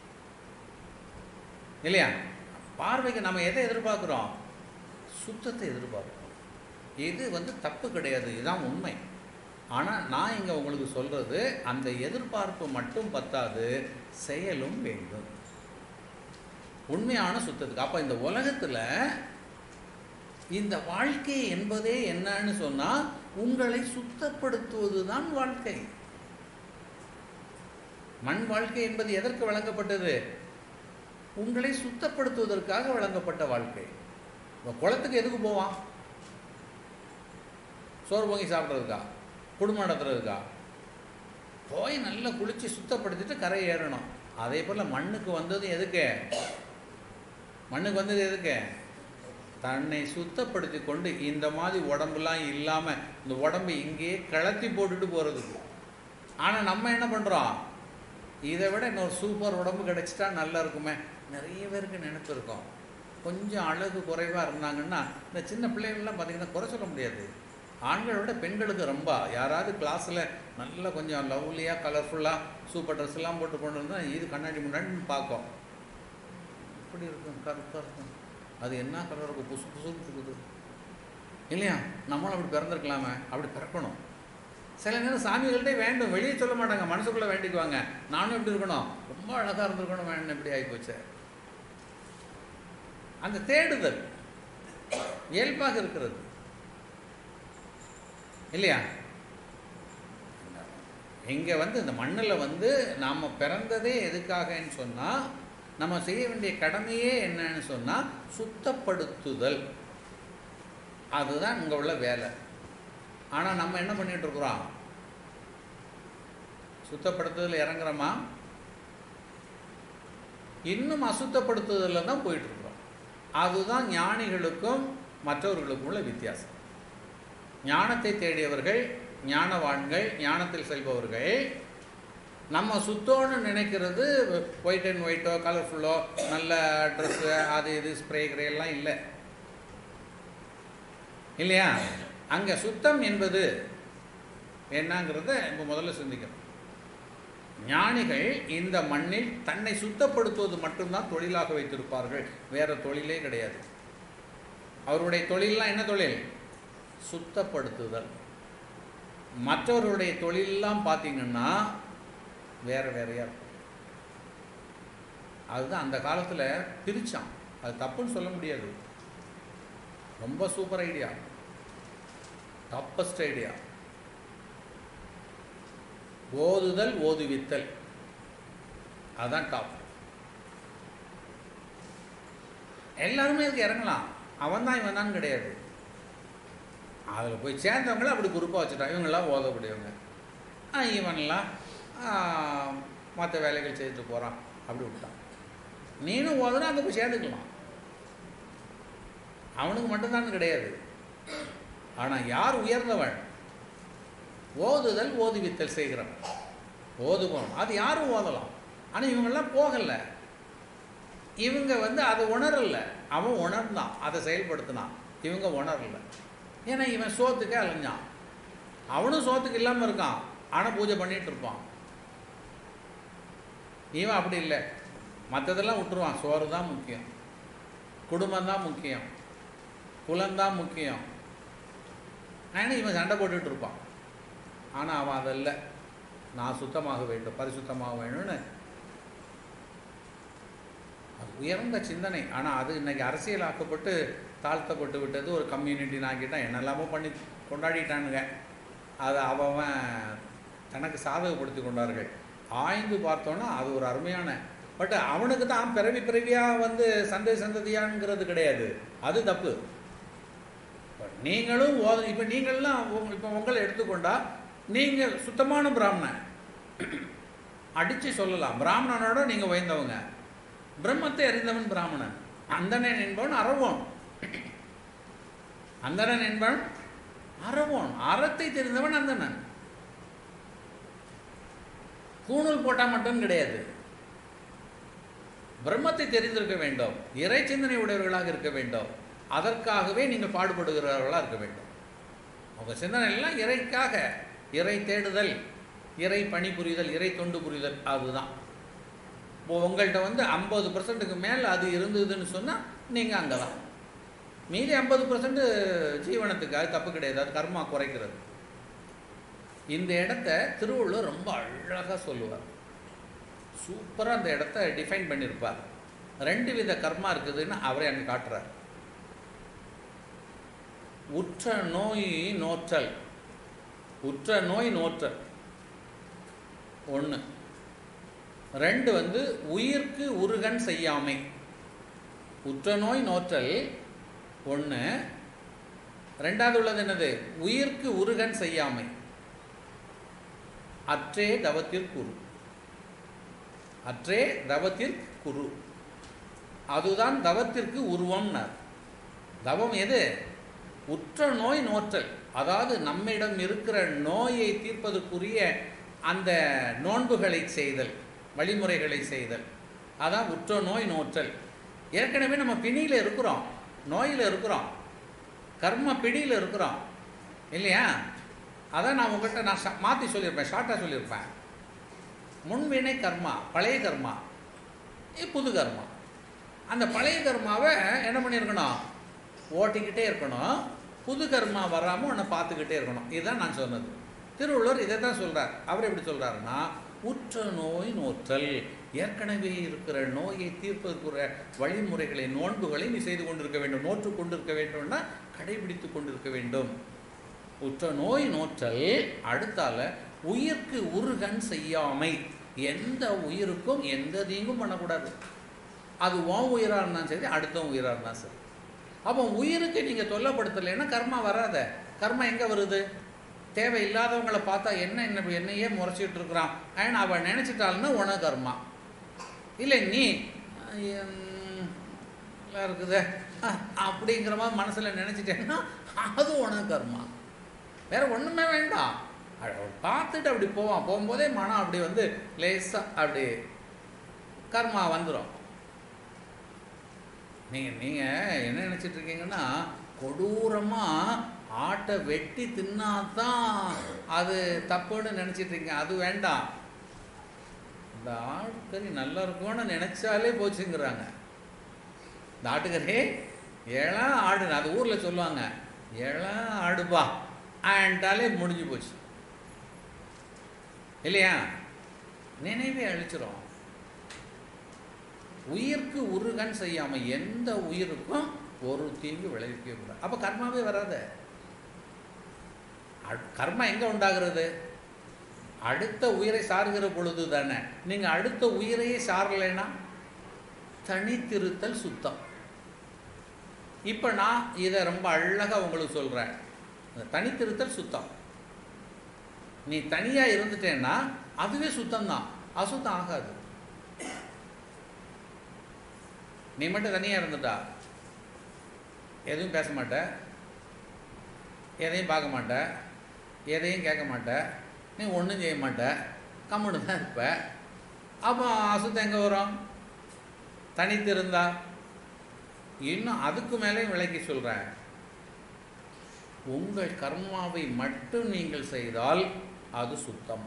இல்லையா? பார்வைக்கு நம்ம எதை எதிர்பார்க்குறோம்? சுத்தத்தை எதிர்பார்க்குறோம். இது வந்து தப்பு கிடையாது, இதுதான் உண்மை. ஆனால் நான் இங்கே உங்களுக்கு சொல்கிறது, அந்த எதிர்பார்ப்பு மட்டும் பத்தாது, செயலும் வேண்டும் உண்மையான சுத்தத்துக்கு. அப்போ இந்த உலகத்தில் இந்த வாழ்க்கை என்பதே என்னன்னு சொன்னால் உங்களை சுத்தப்படுத்துவது தான் வாழ்க்கை. மண் வாழ்க்கை என்பது எதற்கு வழங்கப்பட்டது? உங்களை சுத்தப்படுத்துவதற்காக வழங்கப்பட்ட வாழ்க்கை. குளத்துக்கு எதுக்கு போவான்? சோறு பொங்கி சாப்பிட்றதுக்கா, குடும்பம் நடத்துறதுக்கா? போய் நல்லா குளித்து சுத்தப்படுத்திட்டு கரை ஏறணும். அதே போல் மண்ணுக்கு வந்தது எதுக்கு? மண்ணுக்கு வந்தது எதுக்கு? தன்னை சுத்தப்படுத்தி கொண்டு இந்த மாதிரி உடம்புலாம் இல்லாமல் இந்த உடம்பு இங்கேயே கலத்தி போட்டுட்டு போகிறதுக்கு. ஆனால் நம்ம என்ன பண்ணுறோம்? இதை விட இன்னொரு சூப்பர் உடம்பு கிடச்சிட்டா நல்லா இருக்குமே. நிறைய பேருக்கு நினைப்பு இருக்கும். கொஞ்சம் அழகு குறைவாக இருந்தாங்கன்னா, இந்த சின்ன பிள்ளைகள்லாம் பார்த்திங்கன்னா குறை சொல்ல முடியாது. ஆண்களை விட பெண்களுக்கு ரொம்ப, யாராவது கிளாஸில் நல்லா கொஞ்சம் லவ்லியாக கலர்ஃபுல்லாக சூப்பர் ட்ரெஸ் எல்லாம் போட்டு கொண்டு இருந்தால் இது கண்ணாடி முன்னாடி பார்க்கும். இப்படி இருக்கும், கருப்பாக இருக்கும். அது என்ன கலர் இருக்கும்? புசு புசுன்னு இருக்குது இல்லையா? நம்மளும் அப்படி பிறந்திருக்கலாமே, அப்படி பிறக்கணும். சில நேரம் சாமிகள்கிட்டே வேண்டும், வெளியே சொல்ல மாட்டாங்க, மனசுக்குள்ளே வேண்டிக்குவாங்க, நானும் எப்படி இருக்கணும், ரொம்ப அழகாக இருந்திருக்கணும், வேணும், எப்படி ஆகிப்போச்சு. அந்த தேடுதல் இயல்பாக இருக்கிறது இல்லையா? இங்கே வந்து இந்த மண்ணில் வந்து நாம் பிறந்ததே எதுக்காகன்னு சொன்னால், நம்ம செய்ய வேண்டிய கடமையே என்னன்னு சொன்னால் சுத்தப்படுத்துதல். அதுதான் இங்கே உள்ள வேலை. ஆனால் நம்ம என்ன பண்ணிகிட்டு இருக்கிறோம்? சுத்தப்படுத்துதல் இறங்குறோமா? இன்னும் அசுத்தப்படுத்துதலில் தான் போயிட்டுருக்குறோம். அதுதான் ஞானிகளுக்கும் மற்றவர்களுக்கும் உள்ள வித்தியாசம். ஞானத்தை தேடியவர்கள், ஞானவான்கள், ஞானத்தில் செல்பவர்கள், நம்ம சுத்தோன்னு நினைக்கிறது ஒயிட் அண்ட் ஒயிட்டோ கலர்ஃபுல்லோ நல்ல ட்ரெஸ்ஸு அது இது ஸ்ப்ரே கிரேலாம் இல்லை இல்லையா? அங்கே சுத்தம் என்பது என்னங்கிறத இப்போ முதல்ல சிந்திக்கணும். ஞானிகள் இந்த மண்ணில் தன்னை சுத்தப்படுத்துவது மட்டும்தான் தொழிலாக வைத்திருப்பார்கள், வேறு தொழிலே கிடையாது. அவருடைய தொழிலெலாம் என்ன தொழில்? சுத்தப்படுத்துதல். மற்றவருடைய தொழிலெலாம் பார்த்திங்கன்னா வேறு வேறையாக இருக்கும். அதுதான் அந்த காலத்தில் பிரித்தான். அது தப்புன்னு சொல்ல முடியாது. ரொம்ப சூப்பர் ஐடியா, டப்பஸ்ட் ஐடியா. ஓதுதல் ஓதுவித்தல், அதுதான் டாப். எல்லாருமே இதுக்கு இறங்கலாம், அவன் தான் இவன் தான் கிடையாது. அதில் போய் சேர்ந்தவங்கள அப்படி குரூப்பாக வச்சுட்டான். இவங்கெல்லாம் ஓதக்கூடியவங்க, இவன்லாம் மற்ற வேலைகள் செய்துட்டு போகிறான், அப்படி விட்டான். நீனும் ஓதுனா அங்கே போய் சேர்ந்துக்கலாம், அவனுக்கு மட்டும்தான் கிடையாது. ஆனால் யார் உயர்ந்தவன்? ஓதுதல் ஓதுவித்தல் செய்கிறவன். ஓதுவோம், அது யாரும் ஓதலாம். ஆனால் இவங்கெல்லாம் போகலை, இவங்க வந்து அதை உணரலை. அவன் உணர்ந்தான், அதை செயல்படுத்தினான். இவங்க உணரலை. ஏன்னா இவன் சோத்துக்கே அலைஞ்சான், அவனும் சோத்துக்கு இல்லாமல் இருக்கான், ஆனால் பூஜை பண்ணிகிட்டு இருப்பான். இவன் அப்படி இல்லை, மற்றதெல்லாம் விட்டுருவான். சோறு தான் முக்கியம், குடும்பம் தான் முக்கியம், குலந்தான் முக்கியம். ஆனால் இவன் சண்டை போட்டுட்டு இருப்பான். ஆனால் அவன் அதில்லை, நான் சுத்தமாக வேண்டும், பரிசுத்தமாக வேணும்னு. அது உயர்ந்த சிந்தனை. ஆனால் அது இன்றைக்கி அரசியலாக்கப்பட்டு தாழ்த்தப்பட்டு விட்டது. ஒரு கம்யூனிட்டின்னு ஆக்கிட்டான், என்னெல்லாமோ பண்ணி கொண்டாடிட்டானுங்க. அதை அவன் தனக்கு சாதகப்படுத்தி கொண்டார்கள். ஆய்ந்து பார்த்தோன்னா அது ஒரு அருமையான, பட் அவனுக்கு தான் பிறவி பிறவியாக வந்து சந்தை சந்ததியாங்கிறது கிடையாது, அது தப்பு. நீங்களும் ஓத, இப்போ நீங்கள்லாம் இப்போ உங்களை எடுத்துக்கொண்டா நீங்கள் சுத்தமான பிராமணன் அடித்து சொல்லலாம். பிராமணனோட நீங்கள் உயர்ந்தவங்க. பிரம்மத்தை அறிந்தவன் பிராமணன். அந்தணன் என்பவன் அறவோன், அந்தணன் என்பவன் அறவோன். அறத்தை தெரிந்தவன் அந்தணன். கூணூல் போட்டால் மட்டும் கிடையாது, பிரம்மத்தை தெரிந்திருக்க வேண்டும், இறை சிந்தனை உடையவர்களாக இருக்க வேண்டும். அதற்காகவே நீங்கள் பாடுபடுகிறவர்களாக இருக்க வேண்டும். உங்கள் சிந்தனை எல்லாம் இறைக்காக, இறை தேடுதல், இறை பணிபுரிதல், இறை தொண்டு புரிதல். அதுதான். இப்போ உங்கள்கிட்ட வந்து ஐம்பது பர்சன்ட்டுக்கு மேலே அது இருந்ததுன்னு சொன்னால் நீங்கள் அங்கே தான். மீதி ஐம்பது பர்சன்ட் ஜீவனத்துக்கு, அது தப்பு கிடையாது, அது கர்மா குறைக்கிறது. இந்த இடத்த திருவள்ளுவர் ரொம்ப அழகாக சொல்லுவார். சூப்பராக அந்த இடத்த டிஃபைன் பண்ணியிருப்பார். ரெண்டு வித கர்மா இருக்குதுன்னு அவரே அங்கே காட்டுறார். உற்ற நோய் நோற்றல், உற்ற நோய் நோற்றல் ஒன்று. ரெண்டு வந்து உயிர்க்கு உருகன் செய்யாமை. உற்ற நோய் நோற்றல் ஒன்று. ரெண்டாவது உள்ளது என்னது? உயிர்க்கு உருகன் செய்யாமை. அற்றே தவத்திற்குரு, அற்றே தவத்திற்குரு, அதுதான் தவத்திற்கு உருவம்னார். தவம் எது? உற்ற நோய் நோற்றல், அதாவது நம்மிடம் இருக்கிற நோயை தீர்ப்பதற்குரிய அந்த நோன்புகளை செய்தல், வழிமுறைகளை செய்தல், அதான் உற்ற நோய் நோற்றல். ஏற்கனவே நம்ம பிணியில் இருக்கிறோம், நோயில் இருக்கிறோம், கர்ம பிடியில் இருக்கிறோம் இல்லையா? அதான் நான் உங்கள்கிட்ட நான் ஷா மாற்றி சொல்லியிருப்பேன், ஷார்ட்டாக சொல்லியிருப்பேன். முன்வினை கர்மா, பழைய கர்மா, புது கர்மா. அந்த பழைய கர்மாவை என்ன பண்ணியிருக்கணும்? ஓட்டிக்கிட்டே இருக்கணும். புது கர்மா வராமல் உன்னை பார்த்துக்கிட்டே இருக்கணும். இதுதான் நான் சொன்னது. திருவள்ளுவர் இதை தான் சொல்கிறார். அவர் எப்படி சொல்கிறாருன்னா, உற்ற நோய் நோற்றல், ஏற்கனவே இருக்கிற நோயை தீர்ப்பதற்குரிய வழிமுறைகளை, நோன்புகளை நீ செய்து கொண்டிருக்க வேண்டும், நோற்று கொண்டிருக்க வேண்டும்னா கடைபிடித்து கொண்டிருக்க வேண்டும். உற்ற நோய் நோற்றல். அடுத்தால உயிர்க்கு உருகன் செய்யாமை, எந்த உயிருக்கும் எந்த தீங்கும் பண்ணக்கூடாது. அது உன் உயிராக இருந்தாலும் சரி, அடுத்த உயிராக இருந்தாலும் சரி. அப்போ உயிருக்கு நீங்கள் தொல்லைப்படுத்தலைன்னா கர்மா வராத. கர்மா எங்கே வருது? தேவையில்லாதவங்களை பார்த்தா என்ன என்ன என்னையே முறைச்சிட்டு இருக்கிறான் ஏன்னா அவன் நினச்சிட்டாள்னா உன கர்மா. இல்லை நீ நல்லா இருக்குது அப்படிங்கிற மாதிரி மனசில் நினச்சிட்டேன்னா அது உன கர்மா. வேறு ஒன்றுமே வேண்டாம். பார்த்துட்டு அப்படி போவான், போகும்போதே மனம் அப்படி வந்து லேசாக அப்படி கர்மா வந்துடும். நீங்கள் நீங்கள் என்ன நினச்சிட்ருக்கீங்கன்னா, கொடூரமாக ஆட்டை வெட்டி தின்னாதான் அது தப்புன்னு நினச்சிட்ருக்கீங்க. அது வேண்டாம். இந்த ஆட்டுக்கறி நல்லா இருக்கும்னு நினச்சாலே போச்சுங்கிறாங்க. இந்த ஆட்டுக்கறி ஏழா ஆடு, அது ஊரில் சொல்லுவாங்க, ஏழா ஆடுப்பா ஆண்டாலே முடிஞ்சு போச்சு இல்லையா? நினைவே அழிச்சிரும். உயிர்க்கு உருகன் செய்யாமல் எந்த உயிருக்கும் ஒரு தீங்கு விளைவிக்க கூடாது. அப்போ கர்மாவே வராது. கர்மா எங்கே உண்டாகிறது? அடுத்த உயிரை சார்கிற பொழுது தானே. நீங்கள் அடுத்த உயிரையே சாரலைன்னா தனித்திருத்தல் சுத்தம். இப்போ நான் இதை ரொம்ப அழகாக உங்களுக்கு சொல்கிறேன். தனித்திருத்தல் சுத்தம். நீ தனியாக இருந்துட்டேன்னா அதுவே சுத்தம்தான், அசுத்தம் ஆகாது. நீ மட்டும் தனியாக இருந்துட்டா எதுவும் பேச மாட்ட, எதையும் பார்க்க மாட்ட, எதையும் கேட்க மாட்ட, நீ ஒன்றும் செய்ய மாட்ட, கம்முன்னு தான் இருப்ப. அப்போ அசுத்தம் எங்கே வரும்? தனித்திருந்தா. இன்னும் அதுக்கு மேலேயும் விளக்கி சொல்கிறேன். உங்கள் கர்மாவை மட்டும் நீங்கள் செய்தால் அது சுத்தம்.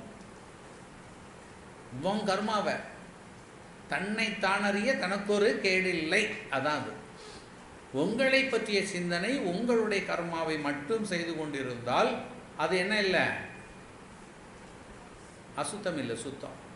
உன் கர்மாவை தன்னை தானறிய தனக்கொரு கேடில்லை. அதான் அது. உங்களை பற்றிய சிந்தனை உங்களுடைய கர்மாவை மட்டும் செய்து கொண்டிருந்தால் அது என்ன இல்லை? அசுத்தம் இல்லை, சுத்தம்.